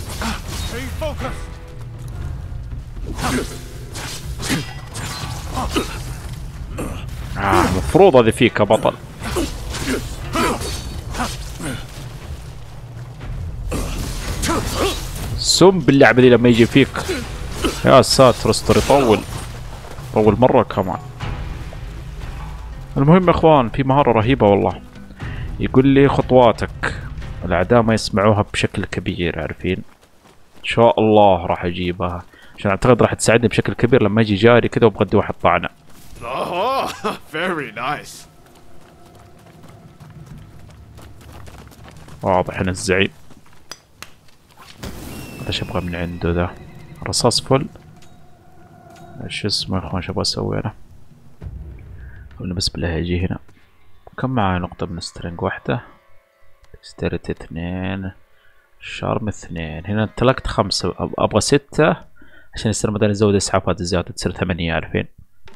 مفروض هذه فيك يا بطل. سم باللعبة دي لما يجي فيك يا ساتر استر يطول مرة كمان. المهم يا اخوان في مهارة رهيبة والله يقول لي خطواتك الاعداء ما يسمعوها بشكل كبير عارفين. ان شاء الله راح اجيبها عشان اعتقد راح تساعدني بشكل كبير لما اجي جاري كذا وبغدي واحد طعنه. Very nice. واضح ان الزعيم هذا ايش ابغى من عنده ذا رصاص فل. ايش اسمه يا اخوان ايش ابغى اسوي انا؟ قلنا بس بالله يجي هنا. كم معاي نقطة من سترينج واحدة ستيرت 2 شارم 2 هنا امتلكت 5 ابغى 6 عشان يصير مثلا يزود اسعافات زيادة تصير 8 عارفين.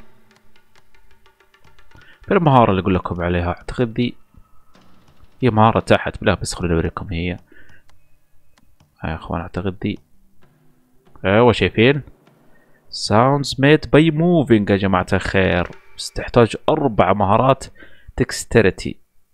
في المهارة اللي اقول لكم عليها اعتقد ذي هي مهارة تحت بالله بس خلوني اوريكم هي يا اخوان اعتقد ذي ايوه شايفين sounds made by moving يا جماعة الخير بس تحتاج 4 مهارات dexterity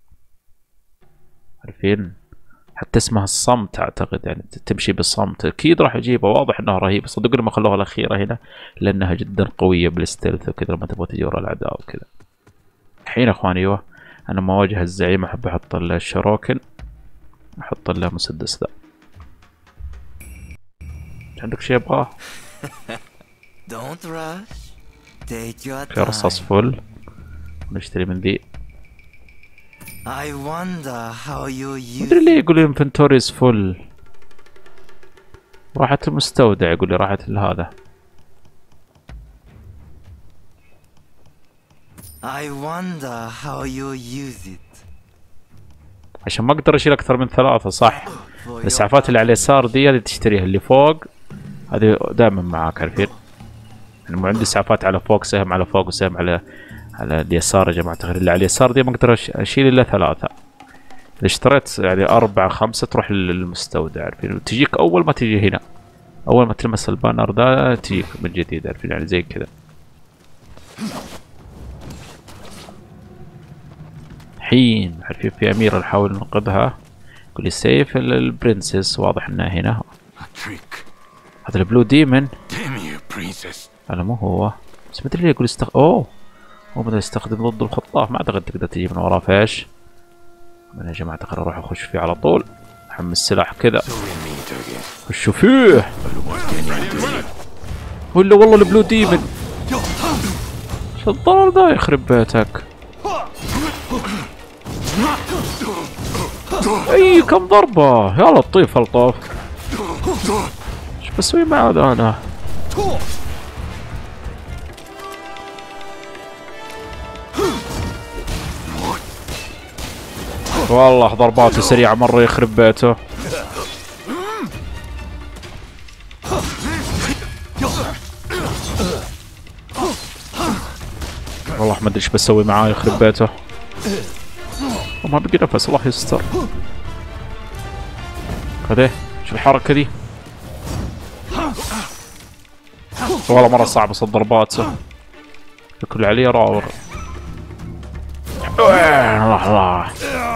عارفين. حتى اسمها الصمت اعتقد يعني تمشي بالصمت اكيد راح اجيبها. واضح انها رهيبة صدقوني ما خلوها الاخيرة هنا لانها جدا قوية بالستيلث وكذا لما تبغى تجي ورا الاعداء وكذا. الحين اخواني ايوه انا ما اواجه الزعيم احب احط له الشروكن احط له مسدس ذا. عندك شيء ابغاه؟ في رصاص فل نشتري من ذي. مدري ليه يقول لي انفنتوريز فل. راحت المستودع يقول لي راحت لهذا. عشان ما اقدر اشيل اكثر من 3 صح. الاسعافات اللي على اليسار دي هذه تشتريها اللي فوق هذه دائما معاك عارفين. يعني مو عندي اسعافات على فوق سهم على فوق وسهم على اليسار يا جماعة الخير. اللي على اليسار دي ما اقدر اشيل الا 3. اذا اشتريت يعني 4 5 تروح للمستودع عارفين وتجيك اول ما تجي هنا اول ما تلمس البانر ده تجيك من جديد عارفين يعني زي كذا. الحين عارفين في اميرة نحاول ننقذها يقول لي سيف البرنسس واضح انها هنا. هذا البلو ديمن انا مو هو بس مدري ليه يقول اوه هو بدأ يستخدم ضد الخطاف ما اعتقد تقدر تجي من وراه فيش. من يا جماعة خلينا اروح اخش فيه على طول احمل السلاح كذا خشوا فيه. ولا والله البلو ديمن شو الضرر ذا يخرب بيتك. اي كم ضربة يا لطيف الطوف. ايش بسوي مع هذا انا؟ والله ضرباته سريعة مرة يخرب بيته. والله ما ادري ايش بسوي معاه يخرب بيته. وما بقي نفس الله يستر. هذا شو الحركة دي؟ والله مرة صعبة صد ضربات كل عليه راور. الله الله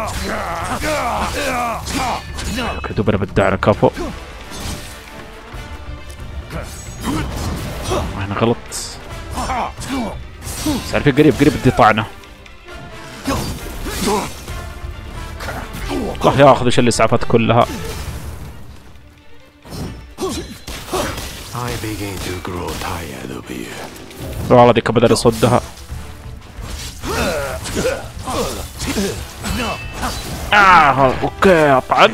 دوبنا بدعنا كفو. احنا غلط بس عارفين قريب بدي طعنه. الله ياخذ ايش الاسعافات كلها. والله ديك بدل يصدها. اوكي طعن.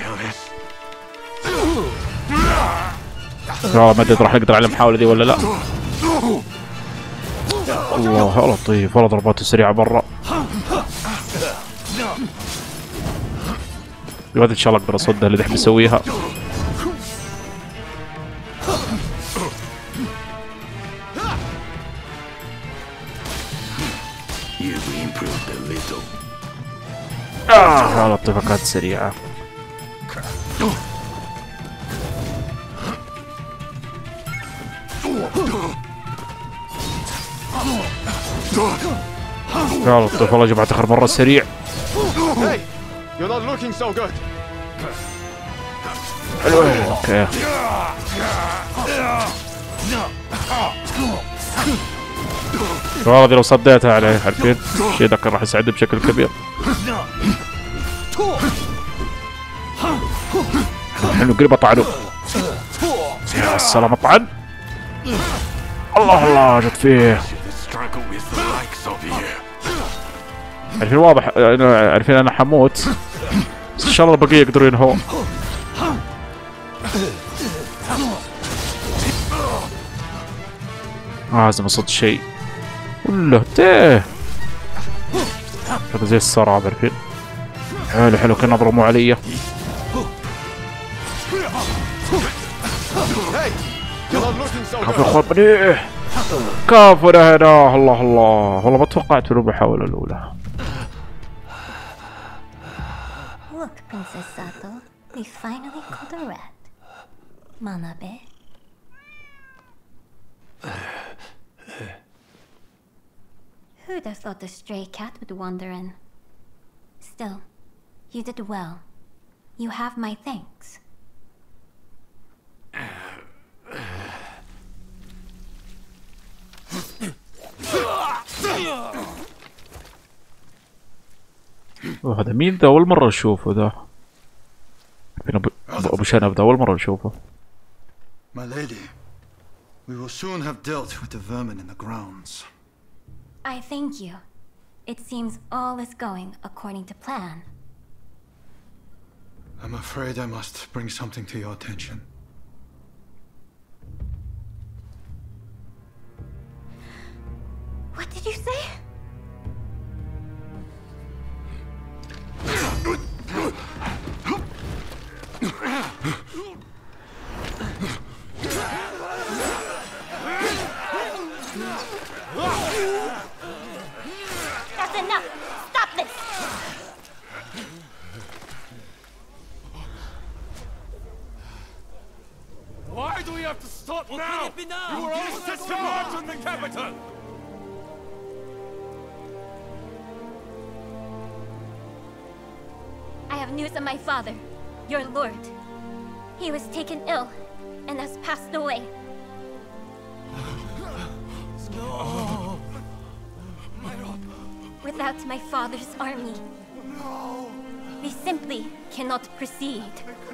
والله ما ادري راح نقدر على المحاولة دي ولا لا. الله لطيف والله ضرباته سريعة برا. الواد ان شاء الله اقدر اصدها اللي دحين بسويها. لطيفة كانت سريعة. يا لطيف والله جماعة اخر مرة سريع. اوكي والله دي لو صديتها عليه عارفين الشيء ذاك راح يساعدني بشكل كبير. الحين قريب اطعنه. يا السلام طعن. الله الله جت فيه. عارفين واضح عارفين انا حموت بس ان شاء الله البقية يقدروا ينهوا. لازم اصد شيء ولا تيه هذا زي السراب عارفين. حلو حلو كان اضرموا علي. كفو اخواني كفو هنا. الله الله والله ما توقعت في المحاولة الأولى. Look, Princess Sato, we finally caught a rat. Manabe. Who'd have thought a stray cat would wander in? Still, you did well. You have my thanks. هذا مين ذا؟ أول مرة نشوفه ذا. أبو شنب ذا أول مرة نشوفه. My lady, we will soon have dealt with the vermin in the grounds. I thank you. It seems all is going according to plan. I'm afraid I must bring something to your attention. What did you say? That's enough! Stop this! Why do we have to stop now? You were all set to march on the capital! I have news of my father, your lord. He was taken ill and has passed away. No. Without my father's army, we simply cannot proceed.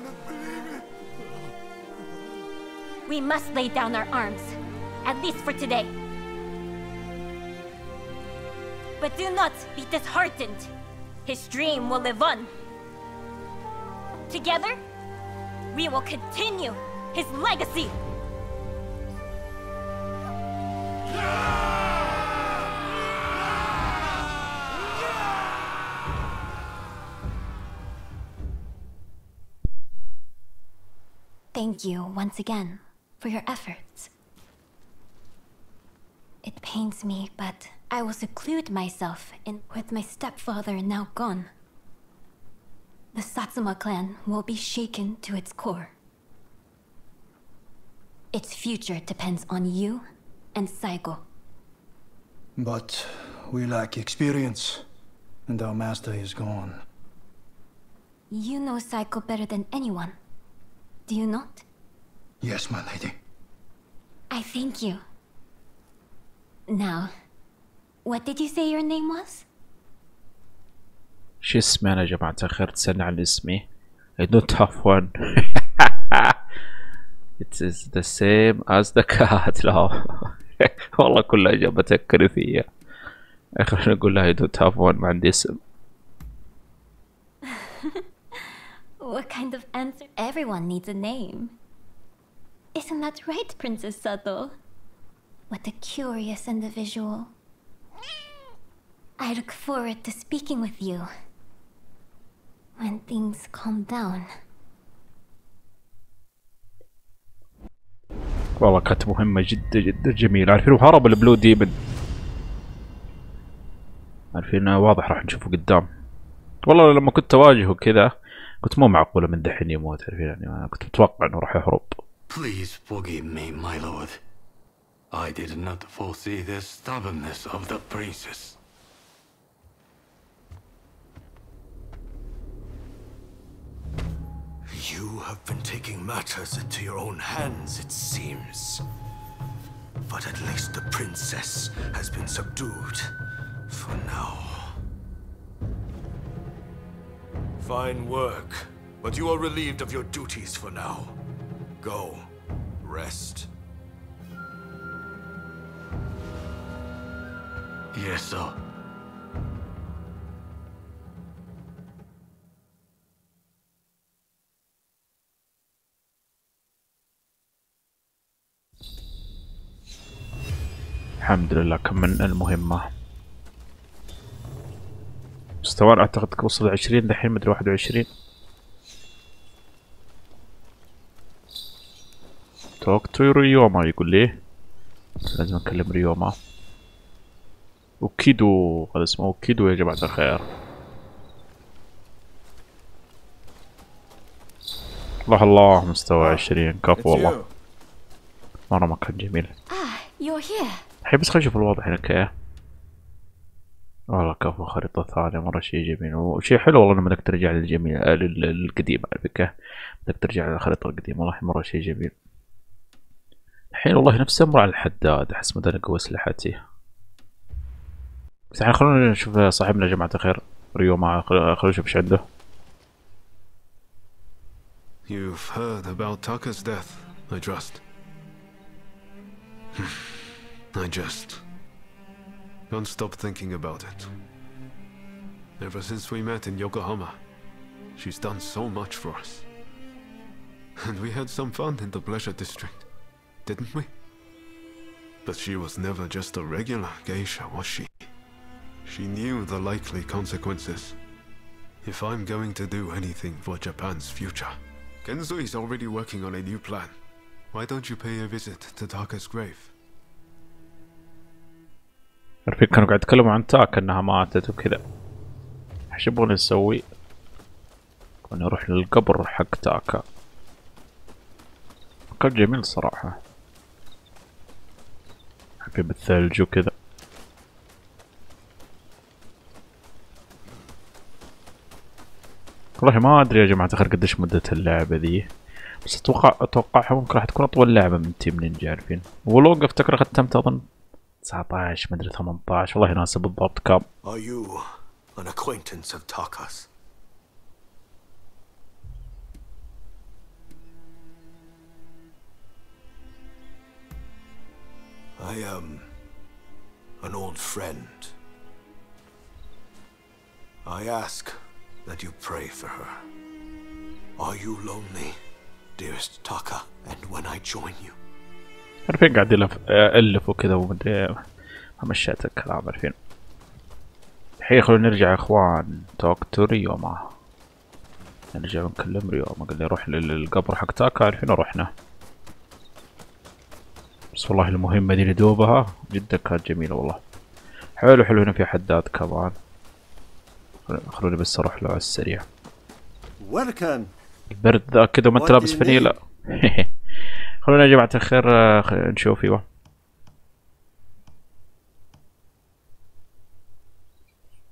We must lay down our arms, at least for today. But do not be disheartened. His dream will live on. Together, we will continue his legacy. Thank you once again for your efforts. It pains me, but I will seclude myself with my stepfather now gone. The Satsuma clan will be shaken to its core. Its future depends on you and Saigo. But we lack experience, and our master is gone. You know Saigo better than anyone. Do you not? Yes, my lady. I thank you. Now, what did you say your name was? شو اسمي أنا يا جماعة الخير؟ تسألني عن اسمي. I don't have one. It is the same as the cat. لا والله كلها إجابة كريثية. خلينا نقول لها I don't have one، ما عندي اسم. What kind of answer? Everyone needs a name. Isn't that right, Princess Sato? What a curious individual. I look forward to speaking with you when things calm down. والله كانت مهمة جدا جدا جميلة. عارفين هرب البلو ديمن، عارفين واضح راح نشوفه قدام. والله لما كنت اواجهه كذا كنت مو معقولة من دحين يموت، عارفين يعني أنا كنت متوقع انه راح يهرب. Please forgive me, my lord. I did not foresee the stubbornness of the princess. You have been taking matters into your own hands, it seems. But at least the princess has been subdued for now. Fine work, but you are relieved of your duties for now. Go, rest. Yes, sir. الحمد لله كملنا المهمة. مستوى اعتقد وصل 20 دحين، مدري 21. توك تو ريوما يقول لي لازم اكلم ريوما. وكيدو، هذا اسمه وكيدو يا جماعة الخير. الله الله مستوى 20 كفو والله، مرة مكان جميل. You're here. الحين بس خلينا نشوف الوضع هنا كيف. والله كفو خريطة ثانية مرة شي جميل، وشي حلو والله لما بدك ترجع للجميل للقديم، على فكرة بدك ترجع للخريطة القديمة، والله مرة شي جميل. الحين والله نفسي امر على الحداد، احس مدى اقوى اسلحتي. بس الحين خلونا نشوف صاحبنا يا جماعة الخير ريوما، خلونا نشوف ايش عنده. You've heard about Taka's death, I trust. I just can't stop thinking about it. Ever since we met in Yokohama, she's done so much for us. And we had some fun in the Pleasure District, didn't we? But she was never just a regular geisha, was she? She knew the likely consequences. If I'm going to do anything for Japan's future, Kenzui is already working on a new plan. Why don't you pay a visit to Taka's grave? عارفين كانوا قاعد يتكلموا عن تاكا انها ماتت وكذا. ايش يبغون نسوي؟ نروح للقبر حق تاكا. مكان جميل صراحة، حقي بالثلج وكذا. والله ما ادري يا جماعة الخير قديش مدة اللعبة ذي، بس اتوقعها ممكن راح تكون اطول لعبة من تيم نينجا. عارفين ولوج افتكر ختمت اظن 19 مدري 18، والله ناسي بالضبط كم. Are you an acquaintance of Taka's? I am an old friend. I ask that you pray for her. Are you lonely, dearest Taka? And when I join you? عارفين قاعد ألف وكذا ومدري ما مشيت الكلام. عارفين الحين خلونا نرجع يا اخوان. توك تو ريوما، نرجع نكلم ريوما. قال لي روح للقبر حق تاكا. عارفين رحنا، بس والله المهمة دي ندوبها جدا كانت جميلة والله. حلو حلو. هنا في حداد كمان، خلوني بس اروح له على السريع. البرد ذا كذا وما انت لابس فنيلة. خلونا يا جماعة الخير نشوف. ايوه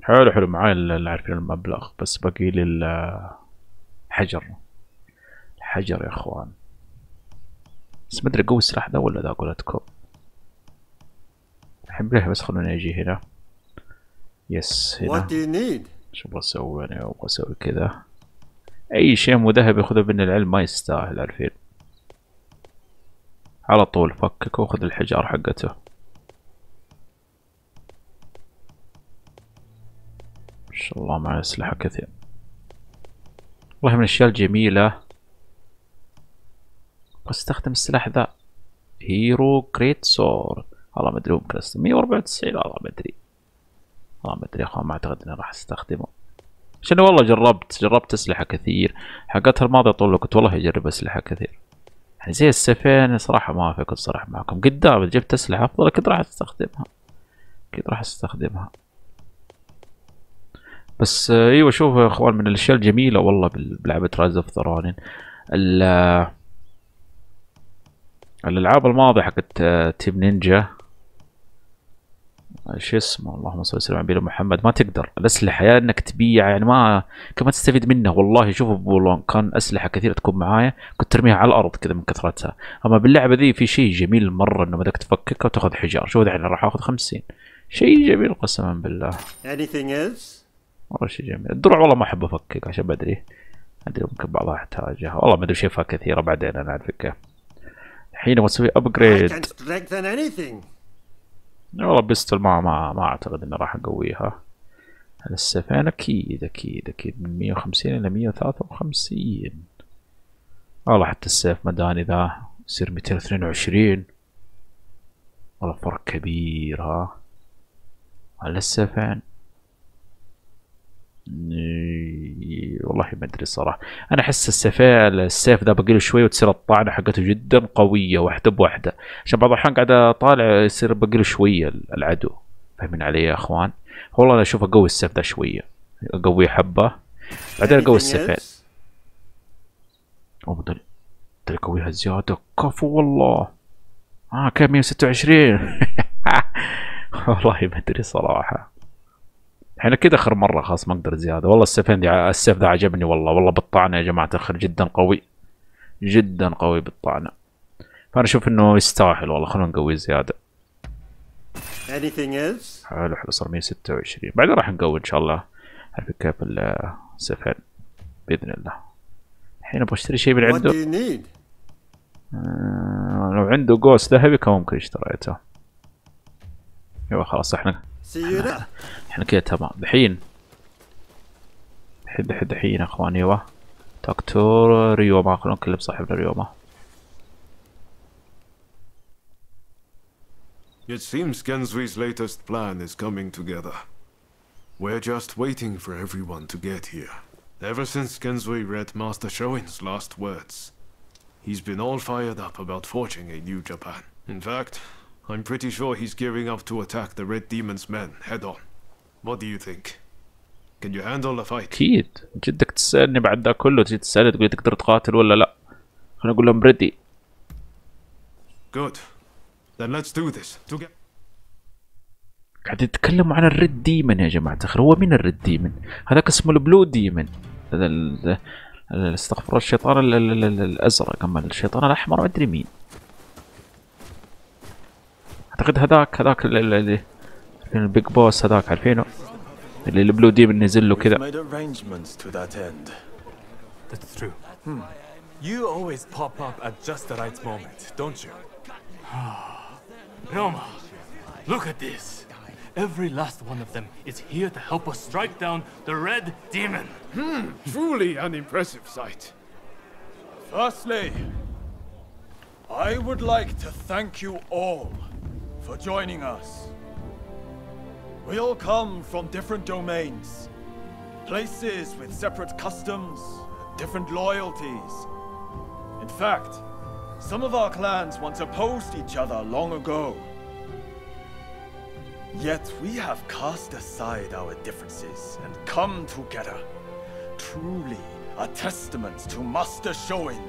حلو حلو معاي اللي عارفين المبلغ، بس باقي لي الحجر. الحجر يا اخوان، بس ما ادري قوي السلاح ذا ولا ذا قولتكم. الحين بليه، بس خلوني اجي هنا. يس هنا. شو ابغى اسوي انا؟ ابغى اسوي كذا. اي شيء مو ذهب ياخذه من العلم ما يستاهل، عارفين. على طول فكك واخذ الحجار حقته. ما شاء الله معي اسلحة كثير. والله من الاشياء الجميلة بستخدم السلاح ذا، هيرو جريت سور. والله ما ادري ممكن 194. والله ما ادري، والله ما ادري يا اخوان، ما اعتقد اني راح استخدمه. عشان والله جربت اسلحة كثير. حقتها الماضية طول كنت والله اجرب اسلحة كثير، يعني زي السيفين صراحة ما في. كنت صراحة معكم قدام جبت اسلحة افضل اكيد راح استخدمها، اكيد راح استخدمها. بس ايوه شوفوا يا اخوان، من الاشياء الجميلة والله بلعبة رايز اوف ذا رونين الالعاب الماضية حقت تيم نينجا، شو اسمه، اللهم صل وسلم على نبينا محمد، ما تقدر الاسلحه يا انك تبيع، يعني ما كمان تستفيد منها. والله شوفوا بولون كان اسلحه كثيره تكون معايا كنت ترميها على الارض كذا من كثرتها. اما باللعبه ذي في شيء جميل مره، انه بدك تفككها وتاخذ حجار. شوف الحين راح اخذ 50. شيء جميل قسما بالله. والله شيء جميل. الدروع والله ما احب افكك عشان بدري ممكن بعضها احتاجها. والله ما ادري شايفها كثيره بعدين انا اعرف كيف. الحين بسوي ابجريد. والله بيستل ما اعتقد اني راح اقويها. السفينة اكيد من 150 الى 153. والله حتى السيف مداني ذا يصير 222. والله فرق كبير ها على السفن. والله ما ادري الصراحه. انا احس السيف ذا باقي له شوي وتصير الطعنه حقته جدا قويه واحده بواحده، عشان بعض الاحيان قاعد اطالع يصير باقي له شويه العدو. فاهمين علي يا اخوان؟ والله انا اشوف اقوي السيف ذا شويه، اقويه حبه بعدين اقوي السيفين. بدل اقويها زياده. كفو والله. كم 126. والله ما ادري صراحه. الحين كذا اخر مره خلاص ما اقدر زياده. والله السيف ذا عجبني والله بالطعنه يا جماعه الخير، جدا قوي بالطعنه. فانا اشوف انه يستاهل والله. خلونا نقوي زياده. حلو صار 126. بعدين راح نقوي ان شاء الله. عارف كيف السيفين باذن الله. الحين ابغى اشتري شيء من عنده. لو عنده قوس ذهبي كان ممكن اشتريته. ايوه خلاص احنا كده تمام. الحين يا اخوان. ايوه دكتور ريوما. خلونا نكلم صاحبنا ريوما. It seems Genzui's latest plan is coming together. We're just waiting for everyone to get here. Ever since Genzui read Master Shoin's last words, he's been all fired up about forging a new Japan. In fact, I'm pretty sure he's gearing up to attack the Red Demon's men head on. What do you think? Can you handle the fight? أكيد. جدك تسألني بعد ذا كله تجي تسألني تقول تقدر تقاتل ولا لا؟ خليني أقول لهم ready. Good. Then let's do this. قاعد يتكلموا عن الريد ديمن يا جماعة الخير. هو مين الريد ديمن؟ هذاك اسمه البلو ديمن. استغفر الله، الشيطان الأزرق. أما الشيطان الأحمر ما أدري مين. أعتقد هذاك البيج بوس هذاك عارفينه، اللي البلو ديمن نزل له كذا. That's true. You always pop up at just the right moment, don't you? Roma, look at this. Every last one of them is here to help us strike down the Red Demon. Truly an impressive sight. Firstly, I would like to thank you all for joining us. We all come from different domains, places with separate customs, different loyalties. In fact, some of our clans once opposed each other long ago. Yet we have cast aside our differences and come together. Truly a testament to Master Shoin.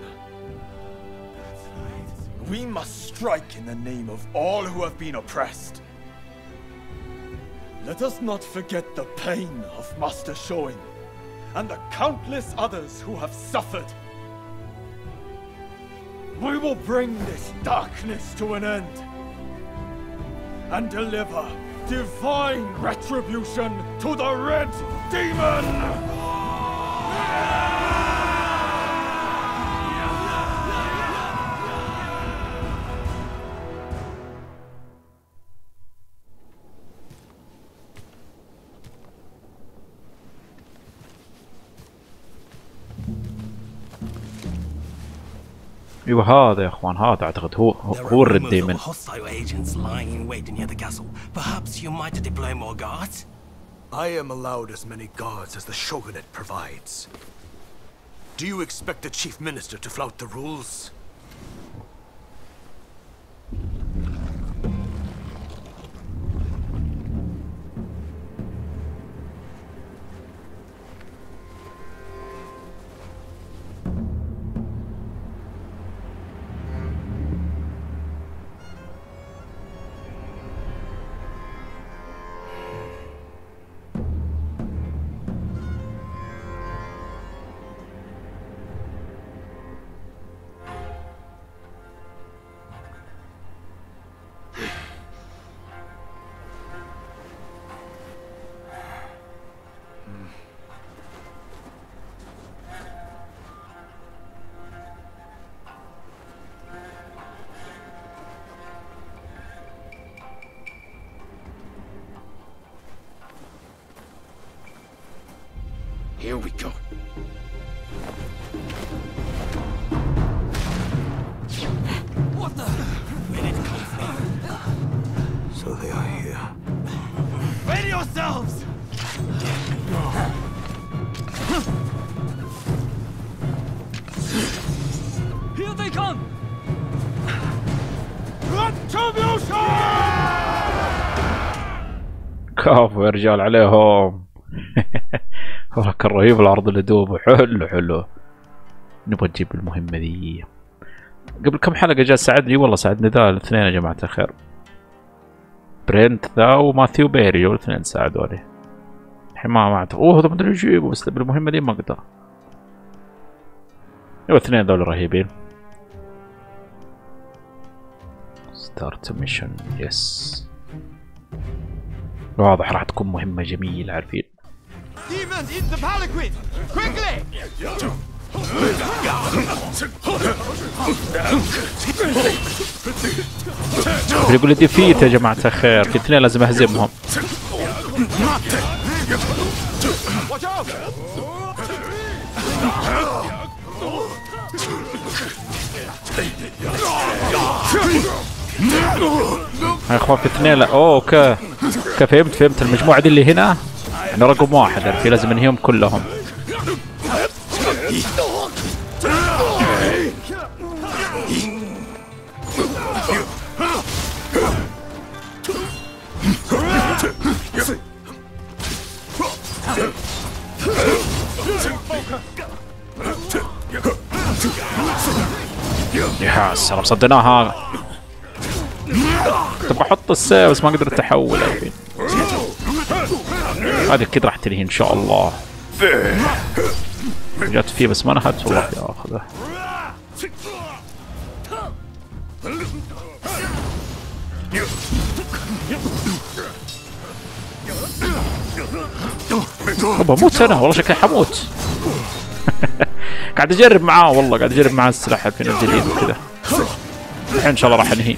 We must strike in the name of all who have been oppressed. Let us not forget the pain of Master Shoin and the countless others who have suffered. We will bring this darkness to an end and deliver divine retribution to the Red Demon! ايوه هذا يا اخوان، هذا اعتقد هو الريد ديمون. Hostile agents lying in wait near the castle. Perhaps you might deploy more guards? I am allowed as many guards as the Shogunate provides. Do you expect the Chief Minister to flout the rules? Here we go. What the? Where did it come from? So they are here. Ready yourselves! Here they come! Retribution! كافو يا رجال عليهم. والله كان رهيب العرض اللي دوبه، حلو. نبغى نجيب المهمة ذي. قبل كم حلقة جاء ساعدني، والله ساعدني ذا الاثنين يا جماعة الخير. برنت ذا وماثيو بيري والاثنين ساعدوني. الحين ما اعتقد هذا ما ادري اجيبه، بس بالمهمة ذي ما اقدر. الاثنين ذول رهيبين. ستارت ميشن يس. واضح راح تكون مهمة جميلة عارفين. Demons in the palanquin! Quickly! يقول لي ديفيت يا جماعة الخير، في اثنين لازم اهزمهم. يا اخوان في اثنين اوكي فهمت المجموعة دي اللي هنا انا رقم واحد، عارفين لازم انهيهم كلهم. يا سلام صدناها. تبغى احط السيف بس ما قدرت احول الحين. هذه كده راح تنهي ان شاء الله. جات فيه بس ما نهت والله ياخذه. بموت انا والله شكلي حموت. قاعد اجرب معاه والله، قاعد اجرب معاه السلاح الحين الجديد وكذا. الحين ان شاء الله راح انهي.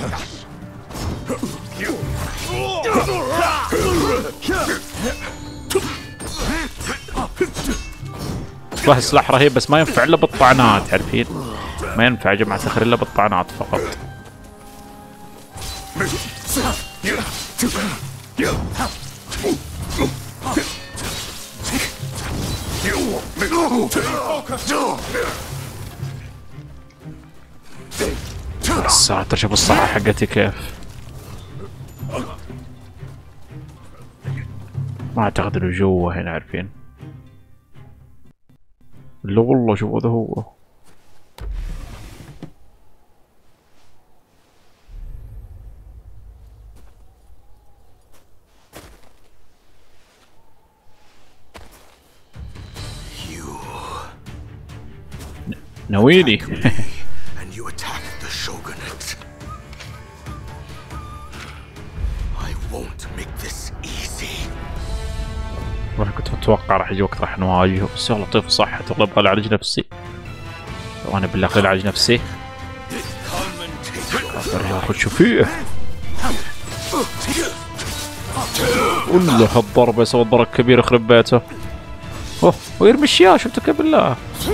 والله السلاح رهيب بس ما ينفع الا بالطعنات، عارفين؟ ما ينفع يا جماعة الخير الا بالطعنات فقط. الساتر شوف الصحة حقتي كيف. ما اعتقد انه جوا هنا عارفين. لا والله شوف هذا هو. ناويني. and you attack the shogunate. I won't make this easy. والله كنت متوقع راح يجي وقت راح نواجهه، بس والله لطيف صح. والله ابغى اعالج نفسي، وانا بالله خليني اعالج نفسي. اخش فيه. والله هالضربة يسوي ضرر كبير يخرب بيته. اوه ويرمي اشياء، شفتوا كيف بالله؟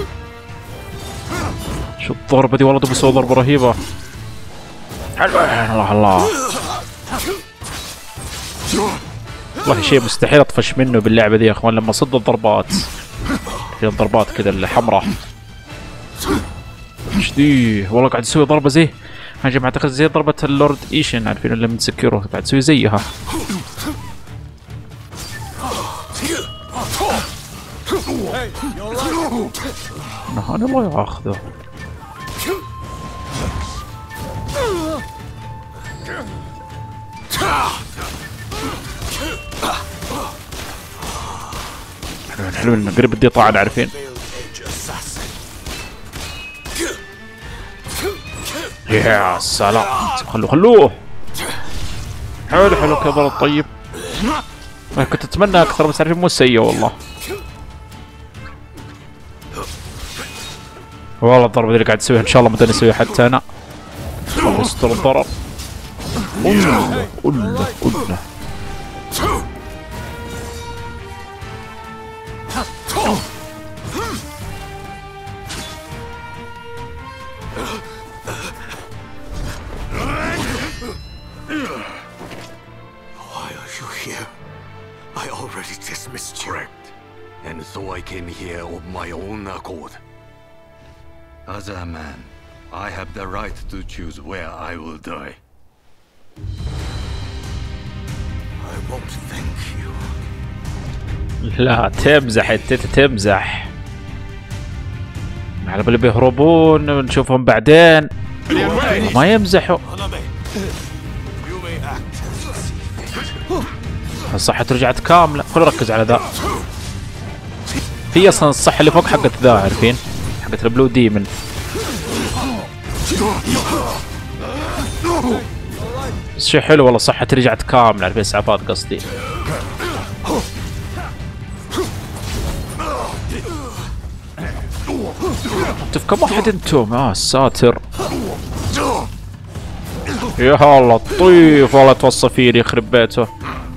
شو الضربة دي والله تبي تسوي ضربة رهيبة. الله الله. والله شيء مستحيل اطفش منه باللعبة دي يا اخوان لما صد الضربات. في الضربات كذا الحمراء. ايش دي؟ والله قاعد يسوي ضربة زي يا جماعة اعتقد زي ضربة اللورد ايشن، عارفين اللي من سكيرو، قاعد يسوي زيها. انا الله ياخذه. حلو انه قريب بدي طعن، عارفين. يا سلام، خلوه حلو حلو كذا. طيب كنت اتمنى اكثر بس عارفين مو سيء والله. والله الضربة اللي قاعد اسويها ان شاء الله ما اسويها حتى انا. الله يستر الضرر. قله I already dismissed you. Correct. And so I came here of my own accord. As a man, I have the right to choose where I will die. I won't thank you. لا تمزح انت، تمزح. على بالي بيهربون نشوفهم بعدين. ما يمزحوا. الصحة رجعت كاملة، خلوا ركز على ذا. في اصلا الصحة اللي فوق حقت ذا، عارفين؟ حقت البلو ديمن. بس شيء حلو والله، صحتي رجعت كاملة، عارفين اسعافات قصدي. انتوا كم واحد انتم؟ ساتر. يا الله الطيف والله توصى فيني يخرب بيته.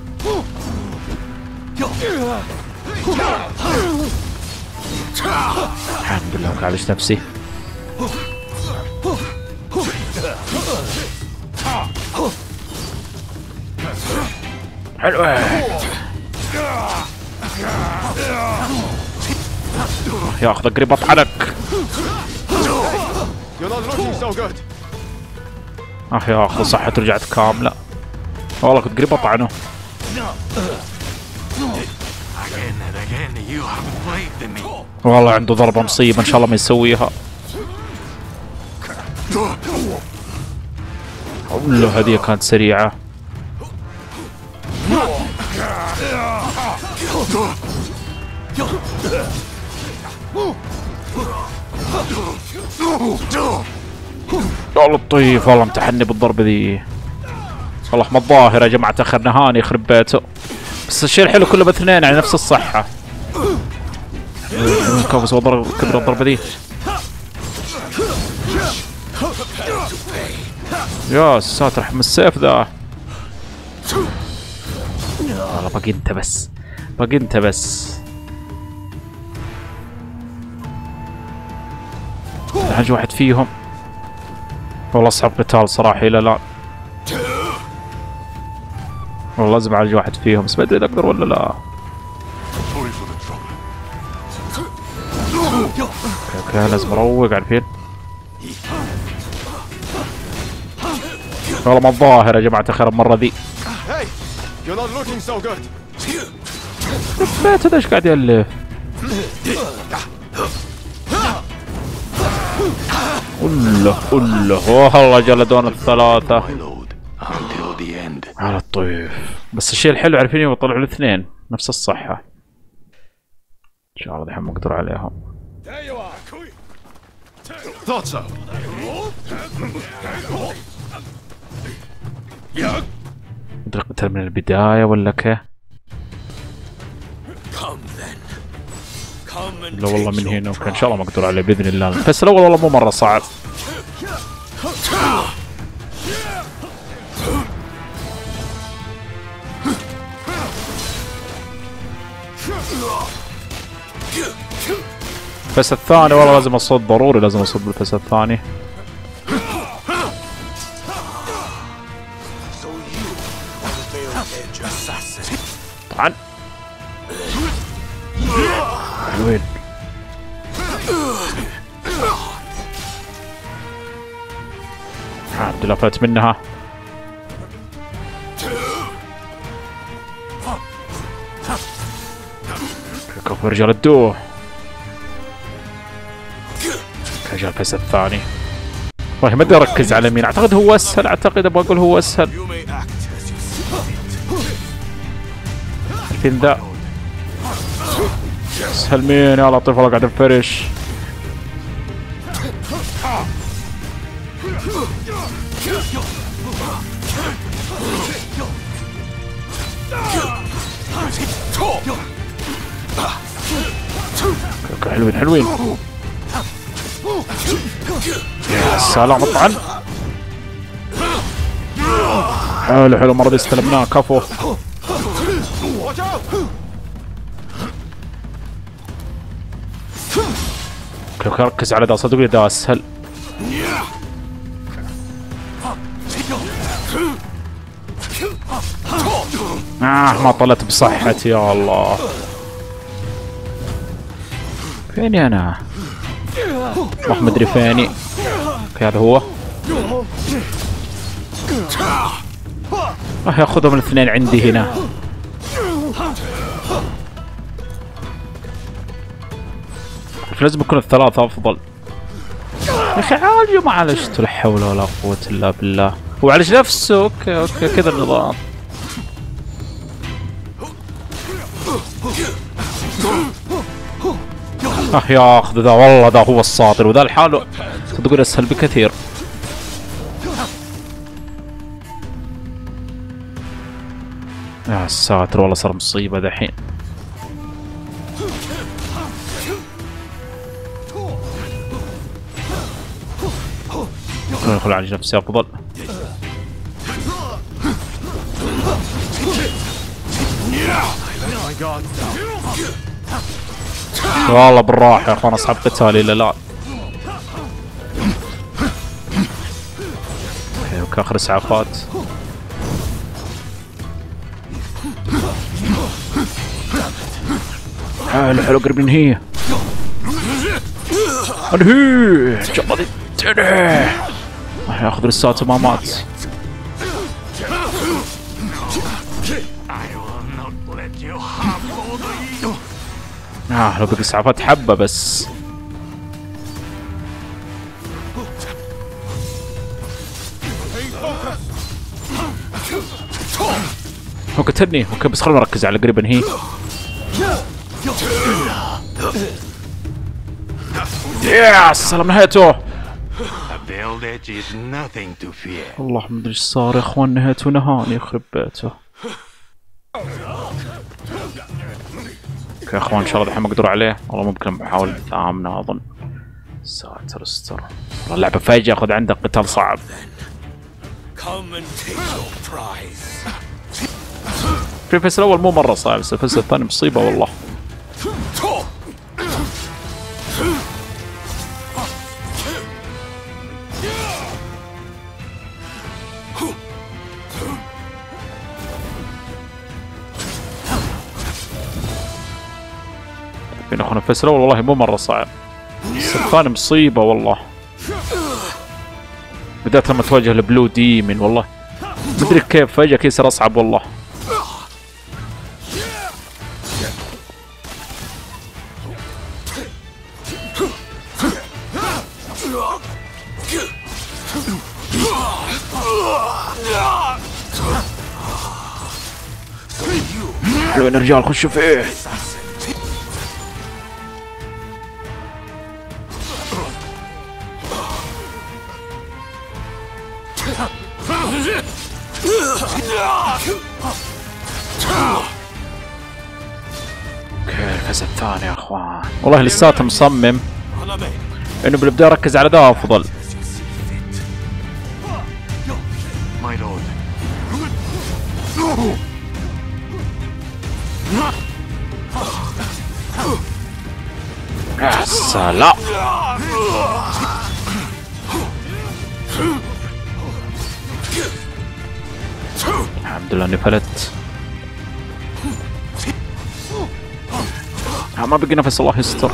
الحمد لله وكعلش نفسي. حلوة. ياخذ قريب اطعنك. ياخذ صحته رجعت كاملة. والله كنت قريب اطعنه. والله عنده ضربة مصيبة ان شاء الله ما يسويها. والله هذه كانت سريعة. والله الطيف والله امتحني بالضربة ذي. والله ما الظاهر يا جماعة اخر نهاني يخرب بيته. بس الشيء الحلو كله باثنين على نفس الصحة. كوفس وضرب كبر الضربة ذي. يا ساتر حم السيف ذا. والله باقي انت بس، باقي انت بس. نعالج واحد فيهم. والله اصعب قتال صراحة الى الان. والله لازم اعالج واحد فيهم بس ما ادري اذا اقدر ولا لا. اوكي لازم اروق، عارفين. والله ما الظاهر يا جماعة الخير المرة ذي. البيت هذا ايش قاعد يألف؟ قله والله جلدون الثلاثة على الطيف. بس الشيء الحلو عارفين يوم يطلعوا الاثنين نفس الصحة. ان شاء الله دحين مقدر عليهم. Thought so. ندري قتل من البداية ولا كيف؟ لا والله من هنا وكان ان شاء الله مقدور عليه باذن الله. بس الاول والله مو مرة صعب. الفس الثاني والله لازم اصد، ضروري لازم اصد بالفس الثاني. طبعا حلوين. الحمد لله فات منها. كفو رجال الدوه. رجال الفس الثاني. والله ما ادري اركز على مين، اعتقد هو اسهل، اعتقد ابغى اقول هو اسهل. الفين ذا اسهل مين يا لطيف والله قاعد انفرش. حلوين حلوين. يا سلام طبعا. حلو حلو المرة دي استلمناه كفو. كيف ركز على ده صدقني ده اسهل. ما طلعت بصحتي يا الله. فيني انا؟ والله ما ادري فيني. هذا هو. راح ياخذهم الاثنين عندي هنا. لازم يكون الثلاثة افضل. يا اخي عالجوا ما عالجته، لا حول ولا قوة الا بالله. هو عالج نفسه. اوكي اوكي كذا النظام. ياخذ ذا والله، ذا هو الساطر، وذا لحاله تقول اسهل بكثير. يا ساتر والله صار مصيبة دحين. ادخل على نفسي افضل. والله بالراحة يا اخوان اصحاب قتالي. لا لا اخر اسعافات. حلو حلو قرب ننهيه. انهيه جبض الدنيا. راح ياخذ لساته ما مات. لو بقي اسعافات حبة بس. هو قتلني. اوكي بس خلنا نركز على قريب انهي. يا سلام نهايته. والله ما ادري ايش صار يا اخوان. نهايته نهاني يخرب بيته. يا اخوان ان شاء الله الحين مقدور عليه. والله ممكن محاولة ثامنة اظن. ساتر استر. والله اللعبة فاجئة. خذ عندك قتال صعب. في الفيس الاول مو مرة صعب، بس الفيس الثاني مصيبة والله. يا اخوان الفيس الاول والله مو مرة صعب، بس الثاني مصيبة والله. بدأت لما تواجه البلو ديمن والله مدري كيف فجأة يصير اصعب والله. حلوين يا رجال خشوا فيه. المركز الثاني يا اخوان. والله لساته مصمم انه بالبداية ركز على ذا افضل. يا سلام. الحمد لله اني فلت. ما بقي نفس، الله يستر.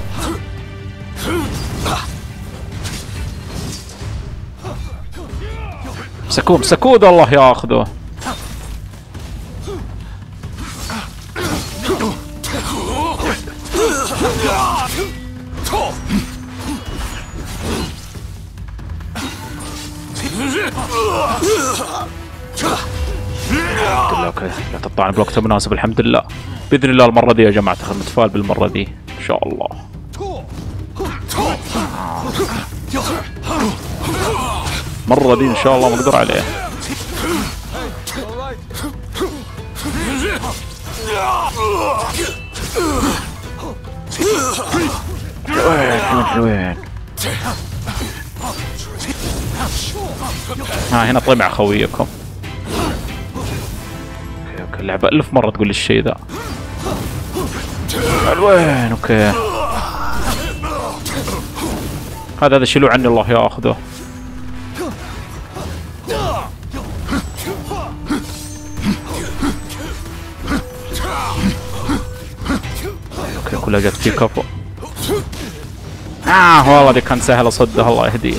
مسكوه ذا الله ياخذه. اوكي لا تطعني بوقت مناسب. الحمد لله باذن الله المره دي يا جماعه متفائل بالمره دي ان شاء الله. المره دي ان شاء الله مقدر عليه. حلوين. هنا طمع خويكم. اوكي اللعبة 1000 مرة تقول لي الشيء ذا. حلوين. اوكي هذا شيلوه عني الله ياخذه. اوكي كلها جت في كفو. والله دي كان سهل اصدها الله يهديه.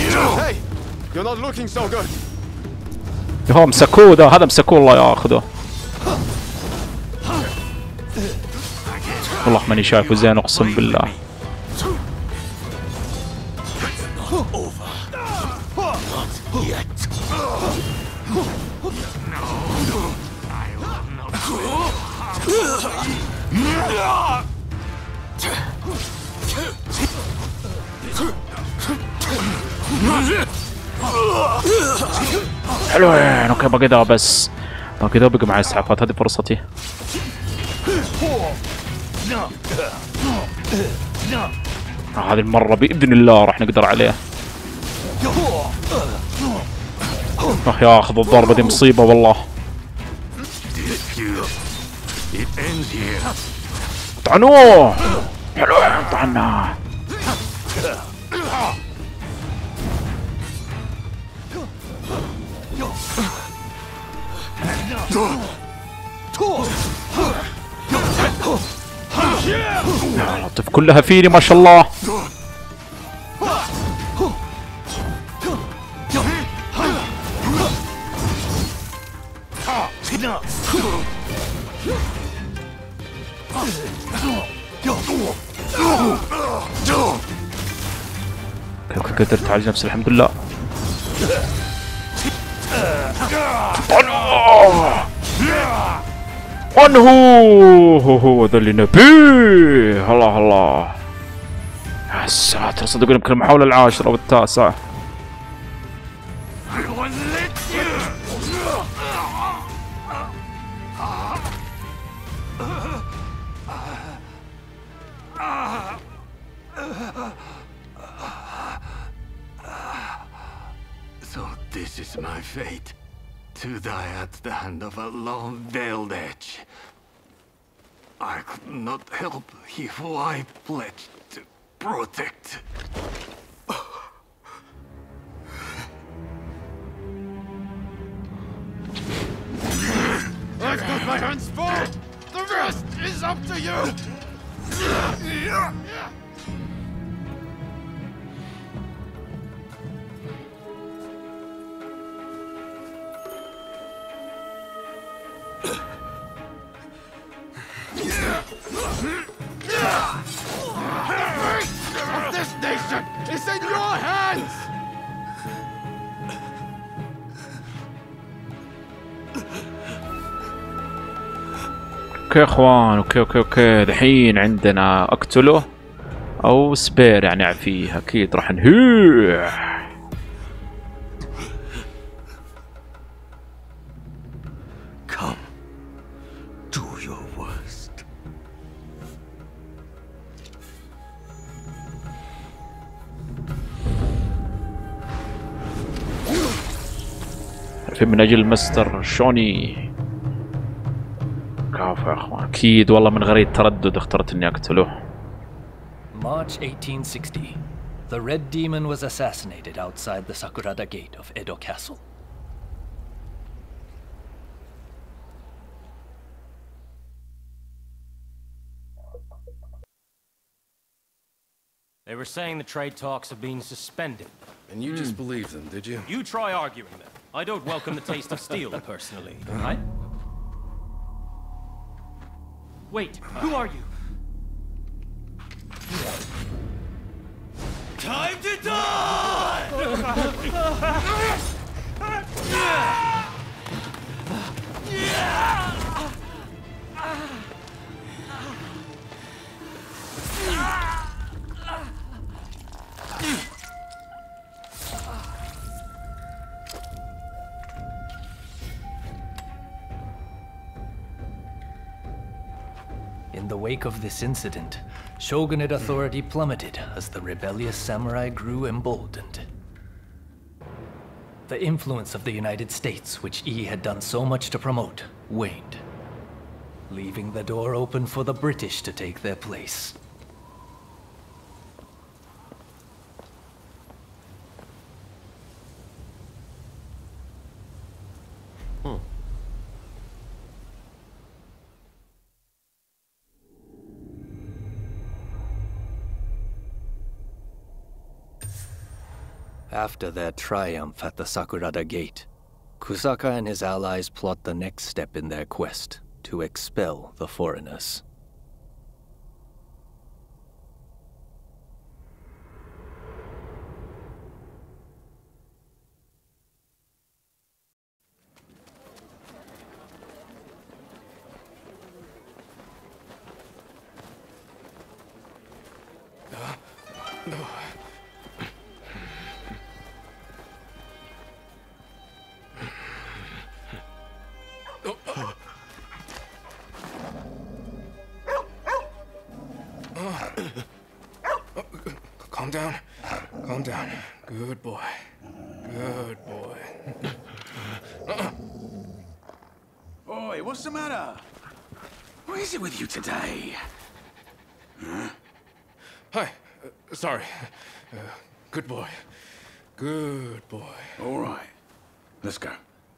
هو مسكوه ذا، هذا مسكوه الله ياخذه. والله ماني شايفه زين اقسم بالله. حلوين. اوكي باقي ذا بس، باقي ذا بقى معي اسعافات. هذه فرصتي. هذه المرة بإذن الله راح نقدر عليه. ياخذ الضربة دي مصيبة والله. طعنوه. حلو طعناه. لطف كلها فيني ما شاء الله. اوكي قدرت اعالج نفسي الحمد لله. هو ذا اللي نبيه. الله الله يا ساتر. صدقوني يمكن المحاولة العاشرة والتاسعة. So this is my fate. To die at the hand of a lone veiled edge. I could not help he who I pledged to protect. I've got my hands full! The rest is up to you! This nation is in your hands! اوكي يا اخوان. اوكي دحين عندنا اقتله او سبير يعني اعفيه. اكيد راح نهيح. في من اجل مستر شوني. كافو يا اخوان، اكيد والله من غير تردد اخترت اني اقتله. March 1860. The Red Demon was assassinated outside the Sakurada Gate of Edo Castle. They were saying the trade talks have been suspended. And you just believed them, did you? You try arguing them. I don't welcome the taste of steel, personally. Wait, who are you? Time to die! In the wake of this incident, Shogunate authority plummeted as the rebellious samurai grew emboldened. The influence of the United States, which Yi had done so much to promote, waned, leaving the door open for the British to take their place. After their triumph at the Sakurada Gate, Kusaka and his allies plot the next step in their quest to expel the foreigners. Calm down. Calm down. Good boy. Good boy. Oi, what's the matter? What is it with you today? Huh? Hi. Sorry. Good boy. Good boy. All right. Let's go.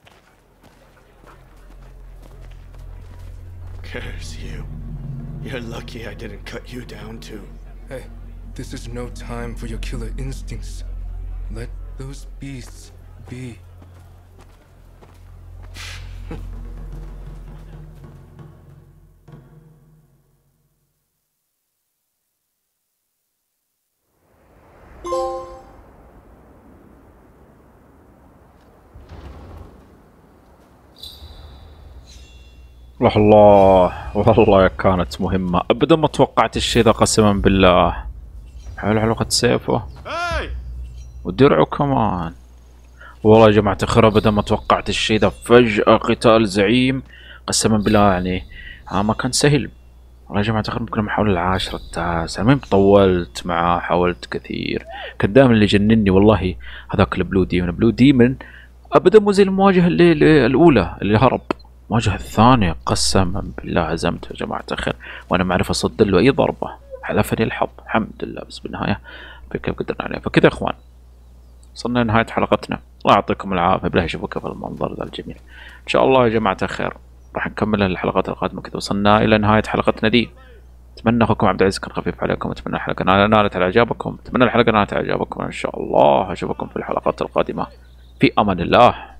Curse you. You're lucky I didn't cut you down too. Hey, this is no time for your killer instincts. Let those beasts be. الله والله كانت مهمة، ابدا ما توقعت الشيء ذا قسما بالله. حلو حلقة سيفه ودرعه كمان. والله يا جماعة الخير ابدا ما توقعت الشيء ذا، فجأة قتال زعيم قسما بالله يعني ما كان سهل. والله يا جماعة الخير ممكن من حول 10 9، المهم طولت معاه، حاولت كثير، كان دائما اللي يجنني والله هذاك البلو ديمن ابدا مو زي المواجهة اللي الأولى اللي هرب. المواجهة الثانية قسما بالله هزمته يا جماعة الخير، وانا ما اعرف اصد له اي ضربة، حلفني الحظ الحمد لله، بس بالنهاية كيف قدرنا عليه. فكذا يا اخوان وصلنا لنهاية حلقتنا، الله يعطيكم العافية. بالله يشوفكم في المنظر ذا الجميل ان شاء الله يا جماعة الخير. راح نكمل الحلقات القادمة كذا، وصلنا الى نهاية حلقتنا دي. اتمنى اخوكم عبد العزيز كان خفيف عليكم، اتمنى الحلقة نالت على اعجابكم، اتمنى الحلقة نالت على اعجابكم. ان شاء الله اشوفكم في الحلقات القادمة، في امان الله.